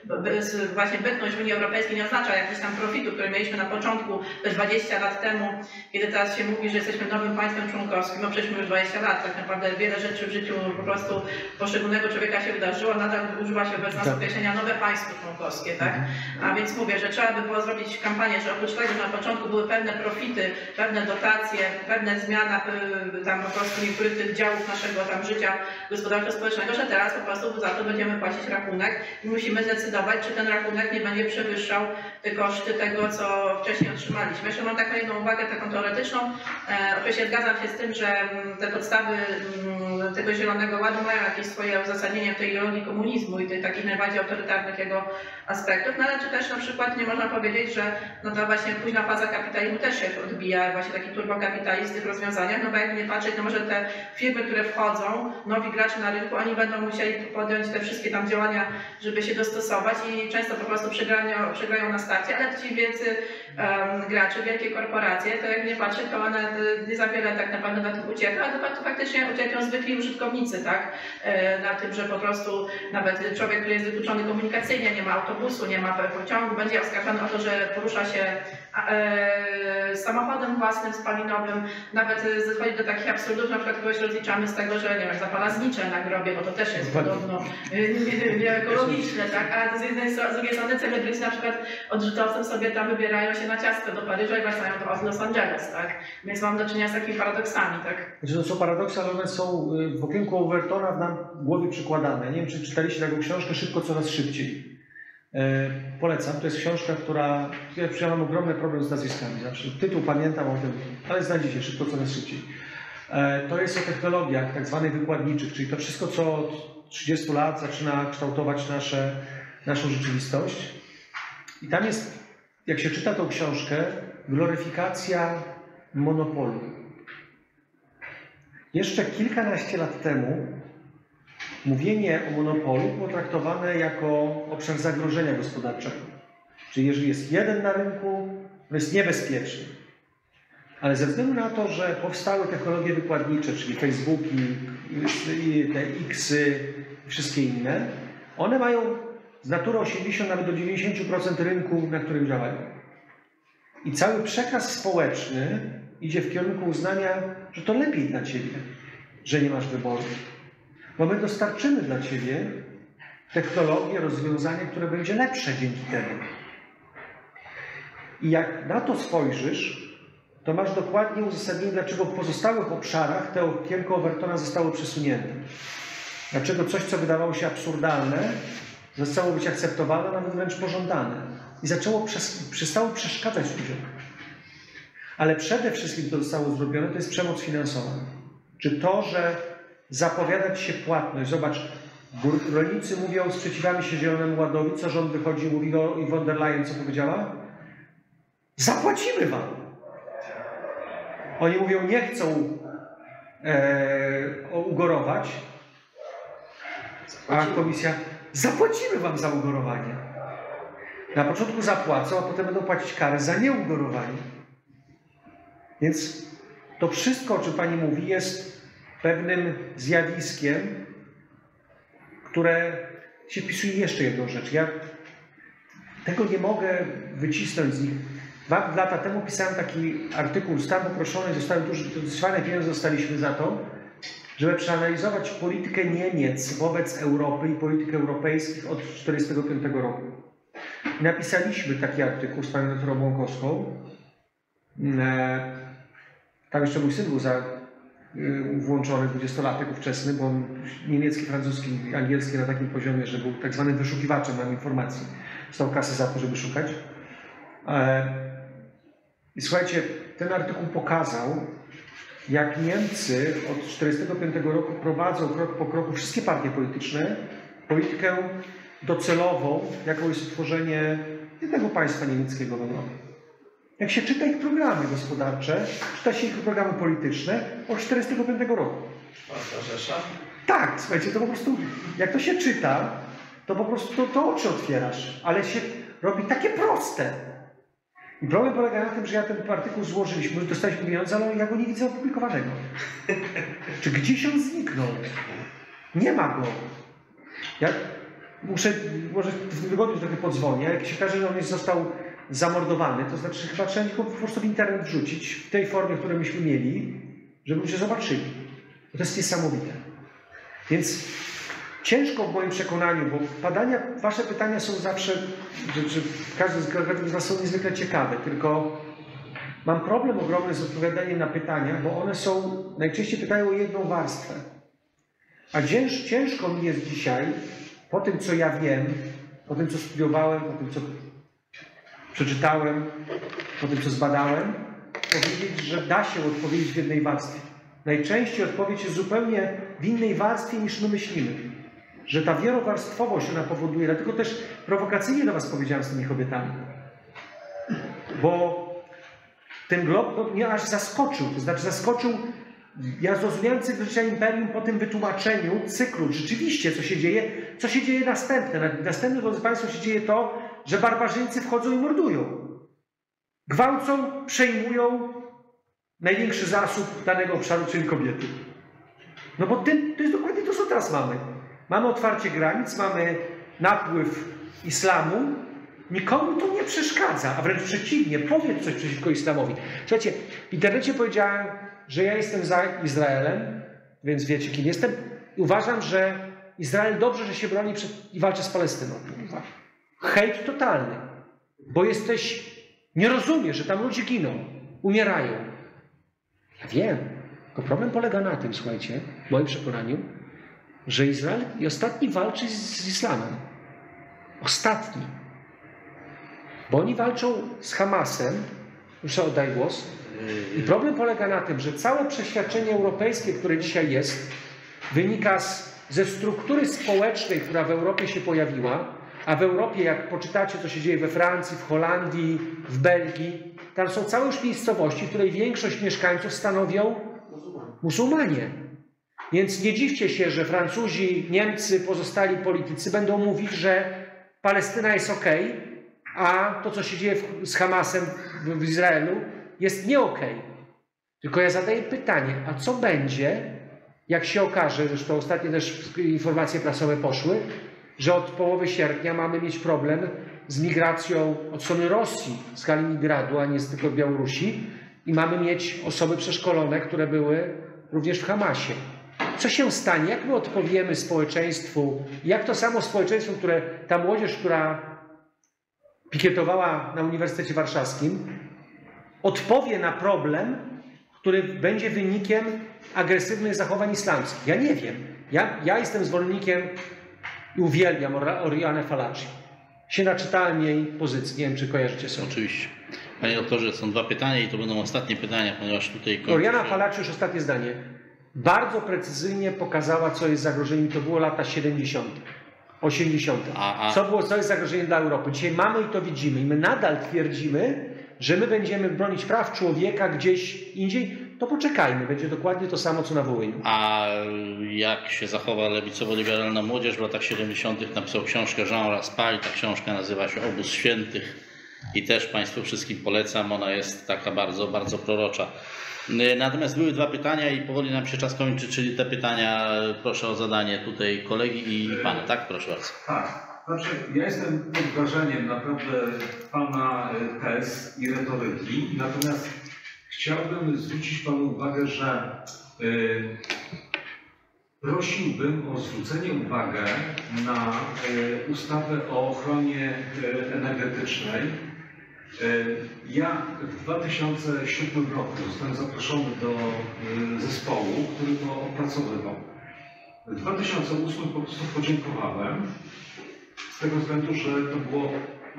właśnie bytność w Unii Europejskiej nie oznacza jakichś tam profitu, który mieliśmy na początku, te dwadzieścia lat temu, kiedy teraz się mówi, że jesteśmy nowym państwem członkowskim. No przecież już dwadzieścia lat, tak naprawdę wiele rzeczy w życiu po prostu poszczególnego człowieka się wydarzyło, nadal używa się obecnie Tak. określenia nowe państwo członkowskie, tak? A więc mówię, że trzeba by było zrobić kampanię, że oprócz tego, że na początku były pewne profity, pewne dotacje, pewne zmiana y, tam po prostu niektórych tych działów naszego tam życia gospodarczo-społecznego, że teraz po prostu za to będziemy płacić rachunek i musimy zdecydować, czy ten rachunek nie będzie przewyższał te koszty tego, co wcześniej otrzymaliśmy. Jeszcze mam taką jedną uwagę, taką teoretyczną. E, oczywiście zgadzam się z tym, że mm, te podstawy mm, tego Zielonego Ładu mają jakieś swoje uzasadnienie w tej ideologii komunizmu i tych takich najbardziej autorytarnych jego aspektów, no ale czy też na przykład nie można powiedzieć, że no to właśnie późna faza kapitalizmu też się odbija, właśnie taki turbokapitalizm w tych rozwiązaniach, no bo jak nie patrzeć, no może te firmy, które wchodzą, nowi gracze na rynku, oni będą musieli podjąć te wszystkie tam działania, żeby się dostosować i często po prostu przegrają, przegrają na starcie, ale ci wielcy um, gracze, wielkie korporacje, to jak nie patrzeć, to one nie za wiele tak naprawdę na tym ucierpią, a to faktycznie ucierpią zwykli użytkownicy, tak? E, na tym, że po prostu nawet człowiek, który jest wykluczony komunikacyjnie, nie ma autobusu, nie ma pociągu, będzie oskarżony o to, że porusza się e, samochodem własnym, spalinowym, nawet dochodzi do takich absurdów, na przykład kogoś rozliczamy z tego, że nie wiem, zapala znicze na grobie, bo to też jest podobno nieekologiczne, tak? A z jednej strony, z drugiej strony celebryci na przykład odrzutowcem sobie tam wybierają się na ciasto do Paryża i wracają do Los Angeles, tak? Więc mam do czynienia z takimi paradoksami, tak? Znaczy, to są paradoksy, ale one są w okienku Overtona w nam głowie przykładane. Nie wiem, czy czytaliście taką książkę Szybko, coraz szybciej. E, polecam, to jest książka, która... Ja mam ogromny problem z nazwiskami zawsze. Tytuł pamiętam o tym, ale znajdziecie Szybko, coraz szybciej. E, to jest o technologiach tak zwanych wykładniczych, czyli to wszystko, co od trzydziestu lat zaczyna kształtować nasze, naszą rzeczywistość. I tam jest, jak się czyta tą książkę, gloryfikacja monopolu. Jeszcze kilkanaście lat temu mówienie o monopolu było traktowane jako obszar zagrożenia gospodarczego. Czyli jeżeli jest jeden na rynku, to jest niebezpieczny. Ale ze względu na to, że powstały technologie wykładnicze, czyli Facebooki, te Xy i wszystkie inne, one mają z natury osiemdziesiąt nawet do dziewięćdziesięciu procent rynku, na którym działają. I cały przekaz społeczny idzie w kierunku uznania, że to lepiej dla Ciebie, że nie masz wyboru. Bo my dostarczymy dla Ciebie technologię, rozwiązanie, które będzie lepsze dzięki temu. I jak na to spojrzysz, to masz dokładnie uzasadnienie, dlaczego w pozostałych obszarach te okienko Overtona zostało przesunięte. Dlaczego coś, co wydawało się absurdalne, zostało być akceptowane, nawet wręcz pożądane. I zaczęło, przestało przeszkadzać ludziom. Ale przede wszystkim to zostało zrobione, to jest przemoc finansowa. Czy to, że zapowiadać się płatność. Zobacz, rolnicy mówią, sprzeciwiamy się Zielonemu Ładowi, co rząd wychodzi i mówi o i von der Leyen, co powiedziała? Zapłacimy wam. Oni mówią, nie chcą e, ugorować, a komisja, zapłacimy wam za ugorowanie. Na początku zapłacą, a potem będą płacić karę za nieugorowanie. Więc to wszystko, o czym Pani mówi, jest pewnym zjawiskiem, które się wpisuje jeszcze jedną rzecz. Ja tego nie mogę wycisnąć z nich. Dwa lata temu pisałem taki artykuł, stan poproszony, zostały duże, fajne pieniądze dostaliśmy za to, żeby przeanalizować politykę Niemiec wobec Europy i politykę europejskich od tysiąc dziewięćset czterdziestego piątego roku. I napisaliśmy taki artykuł z panią doktorą Błąkowską. Tam jeszcze mój syn był za, włączony, dwudziestolatek ówczesny, bo on niemiecki, francuski, angielski na takim poziomie, że był tak zwanym wyszukiwaczem nam informacji. Dostał kasę za to, żeby szukać. I słuchajcie, ten artykuł pokazał, jak Niemcy od tysiąc dziewięćset czterdziestego piątego roku prowadzą krok po kroku wszystkie partie polityczne politykę docelową, jaką jest utworzenie jednego państwa niemieckiego w Europie. Jak się czyta ich programy gospodarcze, czyta się ich programy polityczne od tysiąc dziewięćset czterdziestego piątego roku. Tak, słuchajcie, to po prostu, jak to się czyta, to po prostu to, to oczy otwierasz, ale się robi takie proste. I problem polega na tym, że ja ten artykuł złożyliśmy, dostaliśmy pieniądze, ale ja go nie widzę opublikowanego. Czy gdzieś on zniknął? Nie ma go. Ja muszę, może w tym tygodniu trochę podzwonię, jak się okaże, że on jest, został zamordowany, to znaczy, że chyba trzeba go po prostu w internet wrzucić w tej formie, którą myśmy mieli, żeby ludzie zobaczyli. To jest niesamowite. Więc ciężko w moim przekonaniu, bo badania, wasze pytania są zawsze, że, że każdy z, każdy z nas są niezwykle ciekawe, tylko mam problem ogromny z odpowiadaniem na pytania, bo one są, najczęściej pytają o jedną warstwę. A cięż, ciężko mi jest dzisiaj, po tym co ja wiem, po tym co studiowałem, po tym co przeczytałem, po tym co zbadałem, powiedzieć, że da się odpowiedzieć w jednej warstwie. Najczęściej odpowiedź jest zupełnie w innej warstwie niż my myślimy. Że ta wielowarstwowość ona powoduje, dlatego też prowokacyjnie do was powiedziałem z tymi kobietami. Bo ten glob mnie aż zaskoczył, to znaczy zaskoczył, ja zrozumiałem cykl życia imperium po tym wytłumaczeniu cyklu, rzeczywiście co się dzieje, co się dzieje następne. Następne, drodzy Państwo, się dzieje to, że barbarzyńcy wchodzą i mordują. Gwałcą, przejmują największy zasób danego obszaru, czyli kobiety. No bo tym, to jest dokładnie to, co teraz mamy. Mamy otwarcie granic, mamy napływ islamu. Nikomu to nie przeszkadza, a wręcz przeciwnie, powiedz coś przeciwko islamowi. Słuchajcie, w internecie powiedziałem, że ja jestem za Izraelem, więc wiecie, kim jestem. I uważam, że Izrael dobrze, że się broni przed, i walczy z Palestyną. Hejt totalny. Bo jesteś, nie rozumiesz, że tam ludzie giną, umierają. Ja wiem, tylko problem polega na tym, słuchajcie, w moim przekonaniu, że Izrael i ostatni walczy z, z islamem. Ostatni. Bo oni walczą z Hamasem, już oddaj głos, i problem polega na tym, że całe przeświadczenie europejskie, które dzisiaj jest, wynika z, ze struktury społecznej, która w Europie się pojawiła, a w Europie, jak poczytacie, co się dzieje we Francji, w Holandii, w Belgii, tam są całe już miejscowości, w której większość mieszkańców stanowią muzułmanie. Więc nie dziwcie się, że Francuzi, Niemcy, pozostali politycy będą mówić, że Palestyna jest okej, a to, co się dzieje z Hamasem w Izraelu, jest nie okej. Tylko ja zadaję pytanie, a co będzie, jak się okaże, zresztą ostatnio też informacje prasowe poszły, że od połowy sierpnia mamy mieć problem z migracją od strony Rosji, z Kaliningradu, a nie z tylko Białorusi, i mamy mieć osoby przeszkolone, które były również w Hamasie. Co się stanie? Jak my odpowiemy społeczeństwu? Jak to samo społeczeństwo, które ta młodzież, która pikietowała na Uniwersytecie Warszawskim, odpowie na problem, który będzie wynikiem agresywnych zachowań islamskich? Ja nie wiem. Ja, ja jestem zwolennikiem i uwielbiam Orianę Falaci. Się naczytałem jej pozycji. Nie wiem, czy kojarzycie sobie. Oczywiście. Panie doktorze, są dwa pytania i to będą ostatnie pytania, ponieważ tutaj... Oriana Falaci, już ostatnie zdanie, bardzo precyzyjnie pokazała, co jest zagrożeniem. To było lata siedemdziesiąte, osiemdziesiąte. A, a... Co było, co jest zagrożeniem dla Europy. Dzisiaj mamy i to widzimy. I my nadal twierdzimy, że my będziemy bronić praw człowieka gdzieś indziej. To poczekajmy. Będzie dokładnie to samo, co na Wołyniu. A jak się zachowa lewicowo-liberalna młodzież? W latach siedemdziesiątych napisał książkę Jean Raspail. Ta książka nazywa się Obóz Świętych. I też Państwu wszystkim polecam. Ona jest taka bardzo, bardzo prorocza. Natomiast były dwa pytania i powoli nam się czas kończy, czyli te pytania proszę o zadanie tutaj kolegi i Pana. Tak? Proszę bardzo. Tak. Znaczy, ja jestem pod wrażeniem naprawdę Pana tez i retoryki, natomiast chciałbym zwrócić Panu uwagę, że y, prosiłbym o zwrócenie uwagi na y, ustawę o ochronie y, energetycznej. Y, ja w dwa tysiące siódmym roku zostałem zaproszony do y, zespołu, który to opracowywał. W dwa tysiące ósmym po prostu podziękowałem. Z tego względu, że to było,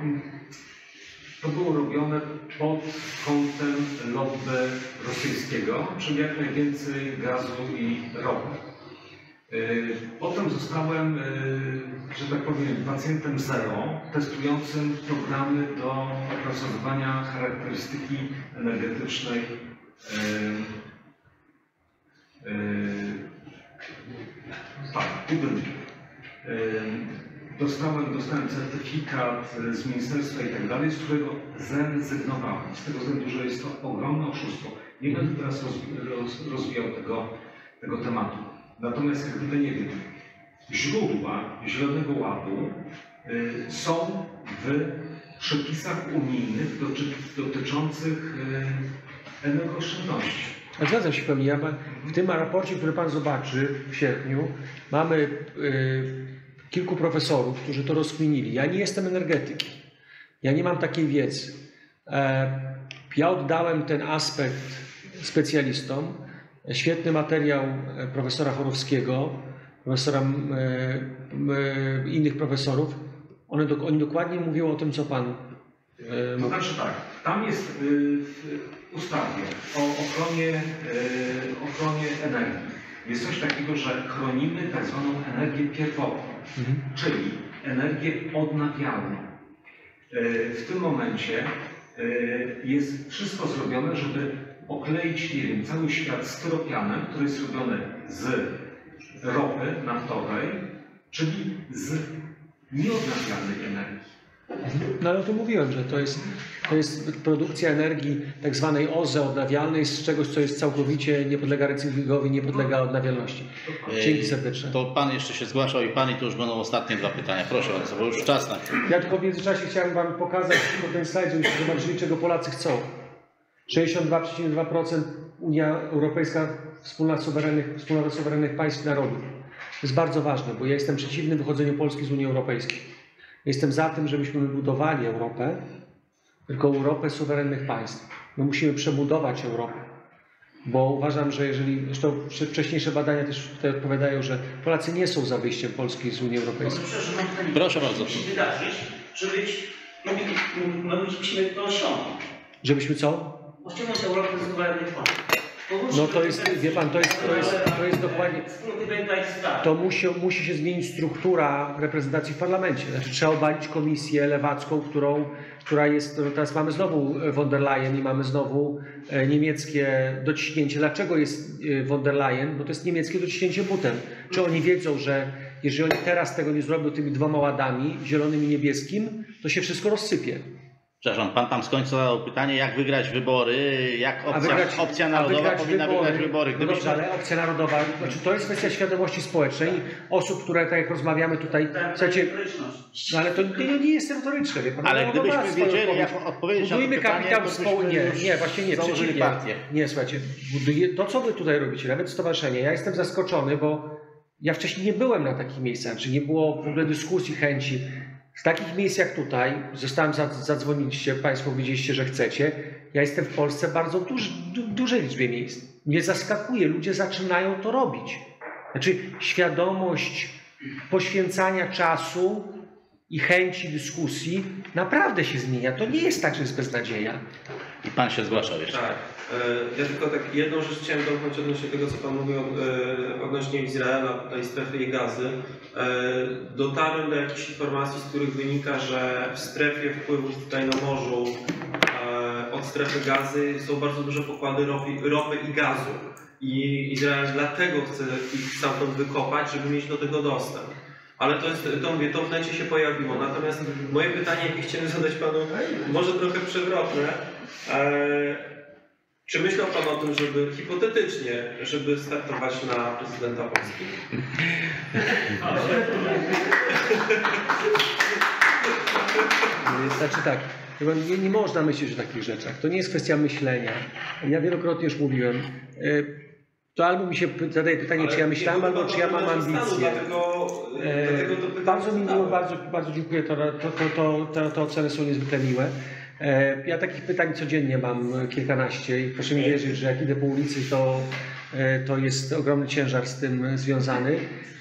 to było robione pod kątem lobby rosyjskiego, czyli jak najwięcej gazu i ropy. Potem zostałem, że tak powiem, pacjentem zero, testującym programy do opracowywania charakterystyki energetycznej tak, budynku. Dostałem, dostałem certyfikat z ministerstwa i tak dalej, z którego zrezygnowałem. Z tego względu, że jest to ogromne oszustwo. Nie będę teraz rozwijał tego, tego tematu. Natomiast jak gdyby nie wiem, źródła Zielonego Ładu są w przepisach unijnych dotyczących energooszczędności. Zgadzam się pewnie. Ja w tym raporcie, który Pan zobaczy w sierpniu, mamy y, kilku profesorów, którzy to rozkminili. Ja nie jestem energetykiem. Ja nie mam takiej wiedzy. E, ja oddałem ten aspekt specjalistom. Świetny materiał profesora Chorowskiego, profesora e, e, innych profesorów. One do, oni dokładnie mówią o tym, co Pan e, To mówi. znaczy tak, tam jest y, w ustawie o ochronie, y, ochronie energii. Jest coś takiego, że chronimy tak zwaną energię pierwotną, Mhm. czyli energię odnawialną. Y, w tym momencie y, jest wszystko zrobione, żeby okleić, nie wiem, cały świat styropianem, który jest zrobiony z ropy naftowej, czyli z nieodnawialnej energii. No ale o tym mówiłem, że to jest, to jest produkcja energii tak zwanej O Z E odnawialnej z czegoś, co jest całkowicie nie podlega recyklingowi, nie podlega odnawialności. Dzięki serdeczne. To Pan jeszcze się zgłaszał i Pan i to już będą ostatnie dwa pytania. Proszę bardzo, bo już czas na Ja tylko w międzyczasie chciałem Wam pokazać tylko ten slajd, żebyście zobaczyli, czego Polacy chcą. sześćdziesiąt dwa przecinek dwa procent Unia Europejska, wspólnota suwerennych, wspólnota suwerennych państw i narodów. To jest bardzo ważne, bo ja jestem przeciwny wychodzeniu Polski z Unii Europejskiej. Jestem za tym, żebyśmy budowali Europę, tylko Europę suwerennych państw. My musimy przebudować Europę, bo uważam, że jeżeli, zresztą wcześniejsze badania też tutaj odpowiadają, że Polacy nie są za wyjściem Polski z Unii Europejskiej. Proszę bardzo. Musi wydarzyć, żeby mogli, moglibyśmy to osiągnąć. Żebyśmy co? Osiągnąć Europę z suwerennych państw. No to jest, wie Pan, to jest, to jest, to jest dokładnie... To musi, musi się zmienić struktura reprezentacji w parlamencie. Znaczy trzeba obalić komisję lewacką, którą, która jest, teraz mamy znowu von der Leyen i mamy znowu niemieckie dociśnięcie. Dlaczego jest von der Leyen? Bo to jest niemieckie dociśnięcie butem. Czy oni wiedzą, że jeżeli oni teraz tego nie zrobią tymi dwoma ładami, zielonym i niebieskim, to się wszystko rozsypie. Przepraszam, Pan tam z końca zadał pytanie, jak wygrać wybory, jak opcja, wygrać, opcja narodowa wygrać powinna wybory, wygrać wybory. No Gdybyśmy... dobrze, ale opcja narodowa, znaczy to jest kwestia świadomości społecznej, osób, które tak jak rozmawiamy tutaj, słuchajcie, no ale to nie, nie jest retoryczne, wie Pan. Ale no, gdybyśmy ma swoją wiedzieli, odpowiedź. jak odpowiedzieć na to Budujmy pytanie, kapitał to byśmy społeczny. Nie, już nie, właśnie nie, założyli przeciwnie. partię. Nie, słuchajcie, buduje, to co wy tutaj robicie, nawet stowarzyszenie, ja jestem zaskoczony, bo ja wcześniej nie byłem na takich miejscach, czy nie było w ogóle dyskusji, chęci. W takich miejscach jak tutaj, zostałem zadzwoniliście, Państwo powiedzieliście, że chcecie. Ja jestem w Polsce w bardzo duż, du, dużej liczbie miejsc. Mnie zaskakuje, ludzie zaczynają to robić. Znaczy świadomość poświęcania czasu i chęci dyskusji naprawdę się zmienia. To nie jest tak, że jest beznadzieja. I Pan się zgłaszał jeszcze. Tak. Ja tylko tak jedną rzecz chciałem domknąć odnośnie tego, co Pan mówił odnośnie Izraela, tutaj strefy i gazy. Dotarłem do jakichś informacji, z których wynika, że w strefie wpływów tutaj na morzu od strefy gazy są bardzo duże pokłady ropy, ropy i gazu. I Izrael dlatego chce ich stamtąd wykopać, żeby mieć do tego dostęp. Ale to jest, to mówię, to w necie się pojawiło. Natomiast moje pytanie, jakie chciałem zadać Panu, może trochę przewrotne. Czy myślał Pan o tym, żeby hipotetycznie, żeby startować na prezydenta Polski? Znaczy tak, nie, nie można myśleć o takich rzeczach. To nie jest kwestia myślenia. Ja wielokrotnie już mówiłem. To albo mi się zadaje pytanie, Ale czy ja myślałem, albo czy ja mam ambicje. Dlatego, dlatego to pytanie bardzo mi miło, zadałem. bardzo, bardzo dziękuję. To, to, to, to, to, te oceny są niezwykle miłe. Ja takich pytań codziennie mam kilkanaście i proszę mi wierzyć, że jak idę po ulicy, to, to jest ogromny ciężar z tym związany.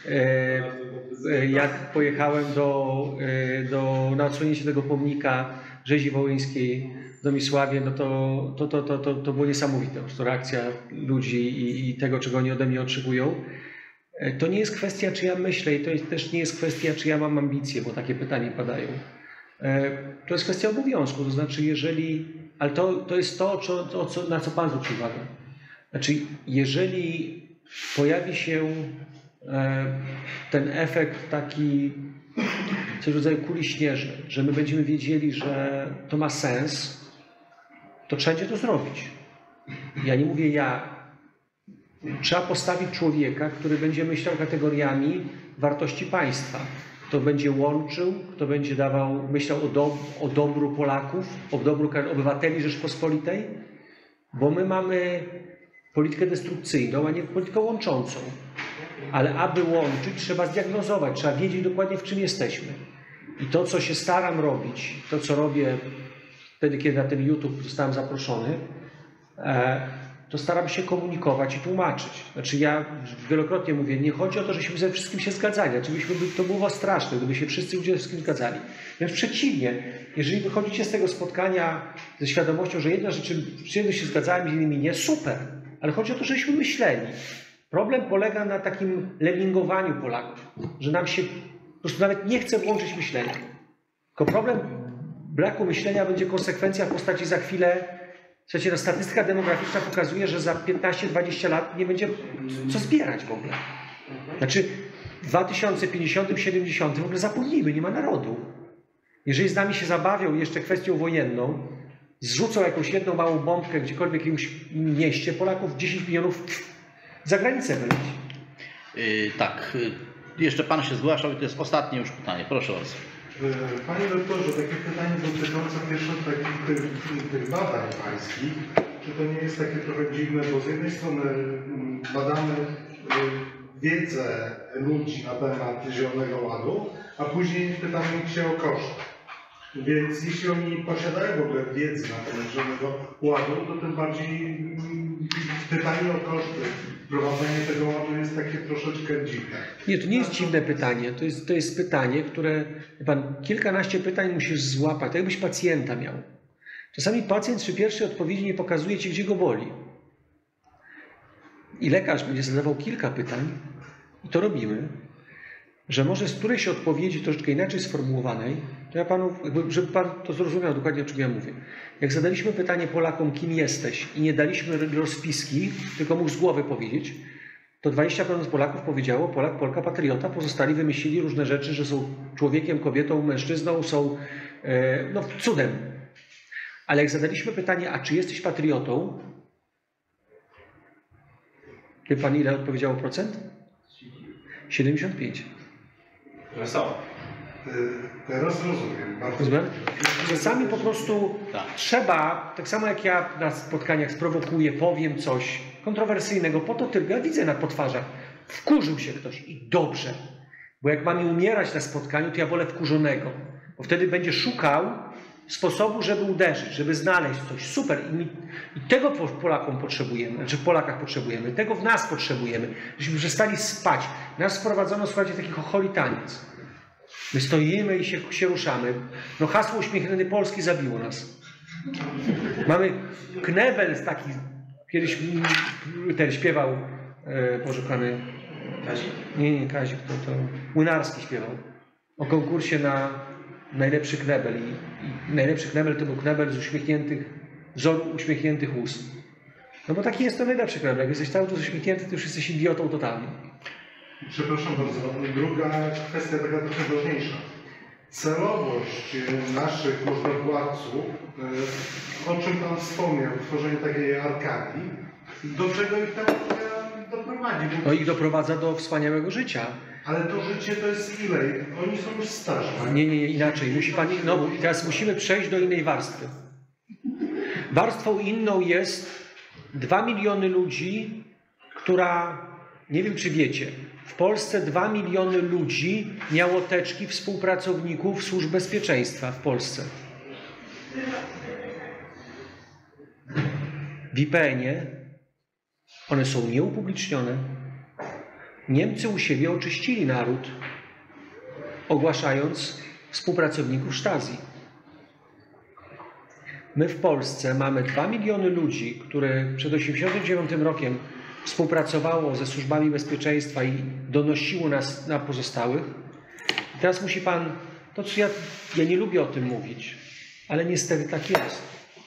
Jak pojechałem do, do, na odsłonięcie tego pomnika rzezi wołyńskiej w Domisławie, no to, to, to, to, to, to było niesamowite. To reakcja ludzi i, i tego, czego oni ode mnie oczekują. To nie jest kwestia, czy ja myślę i to jest, też nie jest kwestia, czy ja mam ambicje, bo takie pytania padają. To jest kwestia obowiązku, to znaczy jeżeli, ale to, to jest to, to, to, na co Pan zwrócił uwagę. Znaczy, jeżeli pojawi się ten efekt taki, coś w rodzaju kuli śnieżnej, że my będziemy wiedzieli, że to ma sens, to trzeba będzie to zrobić. Ja nie mówię ja, Trzeba postawić człowieka, który będzie myślał kategoriami wartości państwa. Kto będzie łączył, kto będzie dawał, myślał o, do, o dobru Polaków, o dobru obywateli Rzeczpospolitej, bo my mamy politykę destrukcyjną, a nie politykę łączącą. Ale aby łączyć, trzeba zdiagnozować, trzeba wiedzieć dokładnie, w czym jesteśmy. I to, co się staram robić, to, co robię wtedy, kiedy na ten YouTube zostałem zaproszony, to staram się komunikować i tłumaczyć. Znaczy ja wielokrotnie mówię, nie chodzi o to, żebyśmy ze wszystkim się zgadzali. Znaczy byśmy, to było straszne, gdyby się wszyscy ludzie ze wszystkim zgadzali. Wręcz przeciwnie, jeżeli wychodzicie z tego spotkania ze świadomością, że jedna rzecz, z jednym się zgadzałem, z innymi nie, super. Ale chodzi o to, żebyśmy myśleli. Problem polega na takim lemmingowaniu Polaków, że nam się po prostu nawet nie chce włączyć myślenia. Tylko problem braku myślenia będzie konsekwencja w postaci za chwilę. Słuchajcie, no, statystyka demograficzna pokazuje, że za piętnaście dwadzieścia lat nie będzie co zbierać w ogóle. Znaczy w dwa tysiące pięćdziesiątym siedemdziesiątym w ogóle zapomnijmy, nie ma narodu. Jeżeli z nami się zabawią jeszcze kwestią wojenną, zrzucą jakąś jedną małą bombkę gdziekolwiek w jakimś mieście, Polaków dziesięć milionów za granicę wyleci. Yy, tak, yy, jeszcze Pan się zgłaszał i to jest ostatnie już pytanie. Proszę bardzo. Panie doktorze, takie pytanie dotyczące pierwsze takich tych, tych badań pańskich. Czy to nie jest takie trochę dziwne, bo z jednej strony badamy wiedzę ludzi na temat Zielonego Ładu, a później pytamy się o koszty. Więc jeśli oni posiadają w ogóle wiedzę na temat Zielonego Ładu, to tym bardziej pytanie o koszty. Prowadzenie tego ładu jest takie troszeczkę dziwne. Nie, to nie jest dziwne pytanie. To jest, to jest pytanie, które pan kilkanaście pytań musisz złapać, tak jakbyś pacjenta miał. Czasami pacjent przy pierwszej odpowiedzi nie pokazuje ci, gdzie go boli. I lekarz będzie zadawał kilka pytań, i to robimy, że może z którejś odpowiedzi troszeczkę inaczej sformułowanej, to ja panu, żeby pan to zrozumiał dokładnie, o czym ja mówię. Jak zadaliśmy pytanie Polakom, kim jesteś, i nie daliśmy rozpiski, tylko mógł z głowy powiedzieć, to dwadzieścia procent Polaków powiedziało Polak, Polka, patriota, pozostali wymyślili różne rzeczy, że są człowiekiem, kobietą, mężczyzną, są e, no, cudem. Ale jak zadaliśmy pytanie, a czy jesteś patriotą, wie pan, ile odpowiedziało procent? siedemdziesiąt pięć. Wesoło. Teraz rozumiem. Rozumiem? Czasami po prostu Tak. trzeba, tak samo jak ja na spotkaniach sprowokuję, powiem coś kontrowersyjnego, po to tylko ja widzę na po twarzach, wkurzył się ktoś i dobrze. Bo jak mamy umierać na spotkaniu, to ja wolę wkurzonego. Bo wtedy będzie szukał sposobu, żeby uderzyć, żeby znaleźć coś. Super. I, mi, i tego Polakom potrzebujemy, znaczy w Polakach potrzebujemy, tego w nas potrzebujemy, żebyśmy przestali spać. Nas wprowadzono, słuchajcie, taki chocholi taniec. My stoimy i się, się ruszamy. No hasło uśmiechnięty Polski zabiło nas. Mamy Knebel taki, kiedyś ten śpiewał, e, Boże Pany, Kazik? nie, nie, Kazik, to, to Młynarski śpiewał o konkursie na najlepszy knebel. I, i najlepszy knebel to był knebel z uśmiechniętych, wzoru uśmiechniętych ust. No bo taki jest to najlepszy knebel. Jak jesteś cały czas uśmiechnięty, to już jesteś idiotą totalnie. Przepraszam bardzo. Druga kwestia, taka trochę ważniejsza. Celowość naszych możnowładców, o czym Pan wspomniał, tworzenie takiej arkadii, do czego ich tam doprowadzi? No ich doprowadza do wspaniałego życia. Ale to życie to jest ile? Oni są już starzy. Nie, nie, nie, inaczej. Musi pan, no, teraz musimy przejść do innej warstwy. Warstwą inną jest dwa miliony ludzi, która, nie wiem czy wiecie, w Polsce dwa miliony ludzi miało teczki współpracowników służb bezpieczeństwa w Polsce. W I P N ie one są nieupublicznione. Niemcy u siebie oczyścili naród, ogłaszając współpracowników Stasi. My w Polsce mamy dwa miliony ludzi, które przed osiemdziesiątym dziewiątym rokiem współpracowało ze służbami bezpieczeństwa i donosiło nas na pozostałych. I teraz musi pan, to co ja, ja nie lubię o tym mówić, ale niestety tak jest.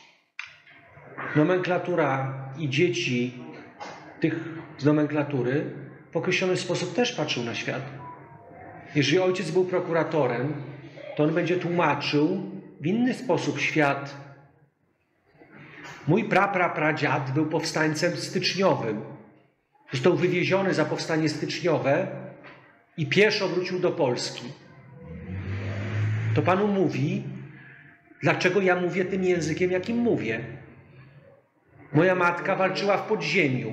Nomenklatura i dzieci tych z nomenklatury w określony sposób też patrzył na świat. Jeżeli ojciec był prokuratorem, to on będzie tłumaczył w inny sposób świat. Mój pra, pra, pradziad był powstańcem styczniowym. został wywieziony za powstanie styczniowe i pieszo wrócił do Polski. To panu mówi, dlaczego ja mówię tym językiem, jakim mówię. Moja matka walczyła w podziemiu.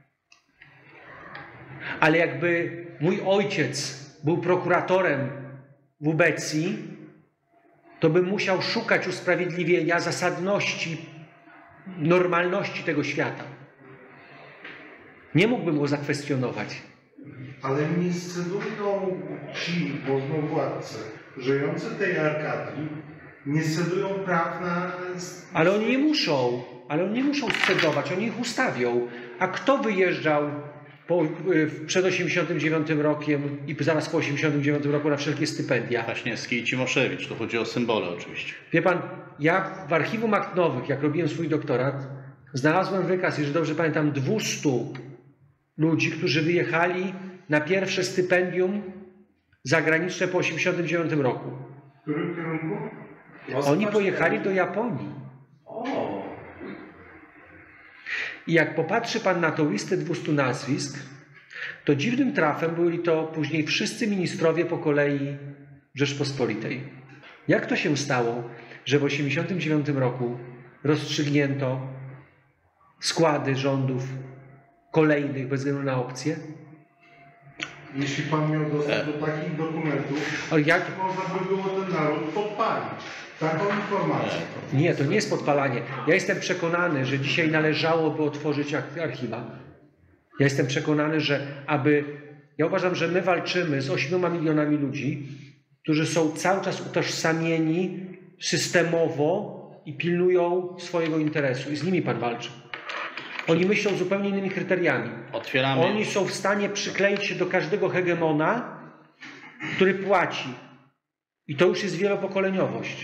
Ale jakby mój ojciec był prokuratorem w Ubecji, to bym musiał szukać usprawiedliwienia zasadności, normalności tego świata. Nie mógłbym go zakwestionować. Ale nie scedują ci wolnowładcy żyjący w tej Arkadii, nie scedują praw na... Ale oni nie muszą, ale oni nie muszą scedować, oni ich ustawią. A kto wyjeżdżał po, przed osiemdziesiątym dziewiątym rokiem i zaraz po osiemdziesiątym dziewiątym roku na wszelkie stypendia? Kwaśniewski i Cimoszewicz, tu chodzi o symbole oczywiście. Wie pan, ja w archiwum akt nowych, jak robiłem swój doktorat, znalazłem wykaz, jeżeli dobrze pamiętam, dwustu ludzi, którzy wyjechali na pierwsze stypendium zagraniczne po osiemdziesiątym dziewiątym roku. W którym kierunku? Oni pojechali do Japonii. O. I jak popatrzy pan na tą listę dwustu nazwisk, to dziwnym trafem byli to później wszyscy ministrowie po kolei Rzeczpospolitej. Jak to się stało, że w osiemdziesiątym dziewiątym roku rozstrzygnięto składy rządów kolejnych bez względu na opcje? Jeśli pan miał dostęp do takich dokumentów, Ale jak... to można by było ten naród podpalić. Taką informację. Nie, to nie jest podpalanie. Ja jestem przekonany, że dzisiaj należałoby otworzyć archiwa. Ja jestem przekonany, że aby... Ja uważam, że my walczymy z ośmioma milionami ludzi, którzy są cały czas utożsamieni systemowo i pilnują swojego interesu. I z nimi pan walczy. Oni myślą zupełnie innymi kryteriami. Otwieramy. Oni są w stanie przykleić się do każdego hegemona, który płaci. I to już jest wielopokoleniowość.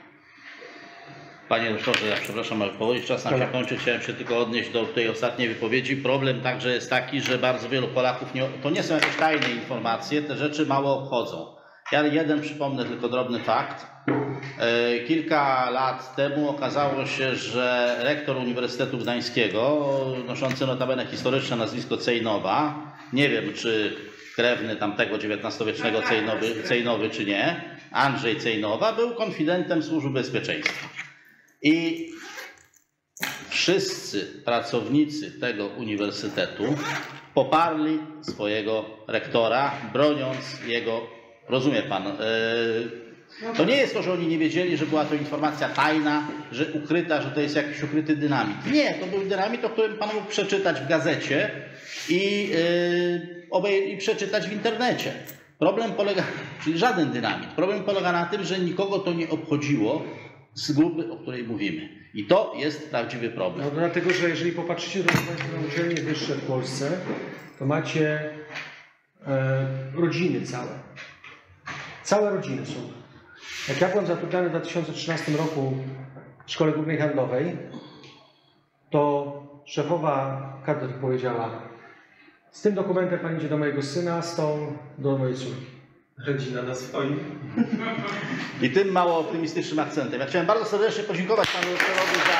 Panie doktorze, ja przepraszam, ale powoli czas nam się kończy. Chciałem się tylko odnieść do tej ostatniej wypowiedzi. Problem także jest taki, że bardzo wielu Polaków, nie, to nie są jakieś tajne informacje, te rzeczy mało obchodzą. Ja jeden przypomnę tylko drobny fakt. Kilka lat temu okazało się, że rektor Uniwersytetu Gdańskiego, noszący notabene historyczne nazwisko Cejnowa, nie wiem czy krewny tamtego dziewiętnastowiecznego Cejnowy, Cejnowy czy nie, Andrzej Cejnowa, był konfidentem Służby Bezpieczeństwa. I wszyscy pracownicy tego uniwersytetu poparli swojego rektora, broniąc jego, rozumie pan, yy, to nie jest to, że oni nie wiedzieli, że była to informacja tajna, że ukryta, że to jest jakiś ukryty dynamit. Nie, to był dynamit, o którym pan mógł przeczytać w gazecie i, yy, obej- i przeczytać w internecie. Problem polega, czyli żaden dynamit, problem polega na tym, że nikogo to nie obchodziło z grupy, o której mówimy. I to jest prawdziwy problem. No, dlatego, że jeżeli popatrzycie do na uczelnie wyższe w Polsce, to macie e, rodziny całe. Całe rodziny są. Jak ja byłem zatrudniony w dwa tysiące trzynastym roku w Szkole Głównej Handlowej, to szefowa kadry powiedziała: z tym dokumentem pan idzie do mojego syna, z tą do mojej córki. Rodzina na swoim. I tym mało optymistycznym akcentem. Ja chciałem bardzo serdecznie podziękować panu doktorowi za...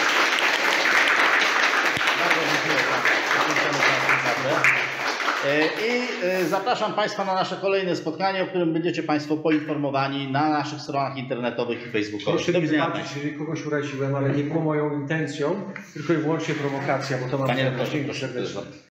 Bardzo dziękuję za... I zapraszam państwa na nasze kolejne spotkanie, o którym będziecie państwo poinformowani na naszych stronach internetowych i facebookowych. Proszę Do mi widzenia wybaczyć, jeżeli kogoś uraziłem, ale nie było moją intencją, tylko i wyłącznie prowokacja, bo to mam... Panie doktorze, Dzięki proszę. serdecznie.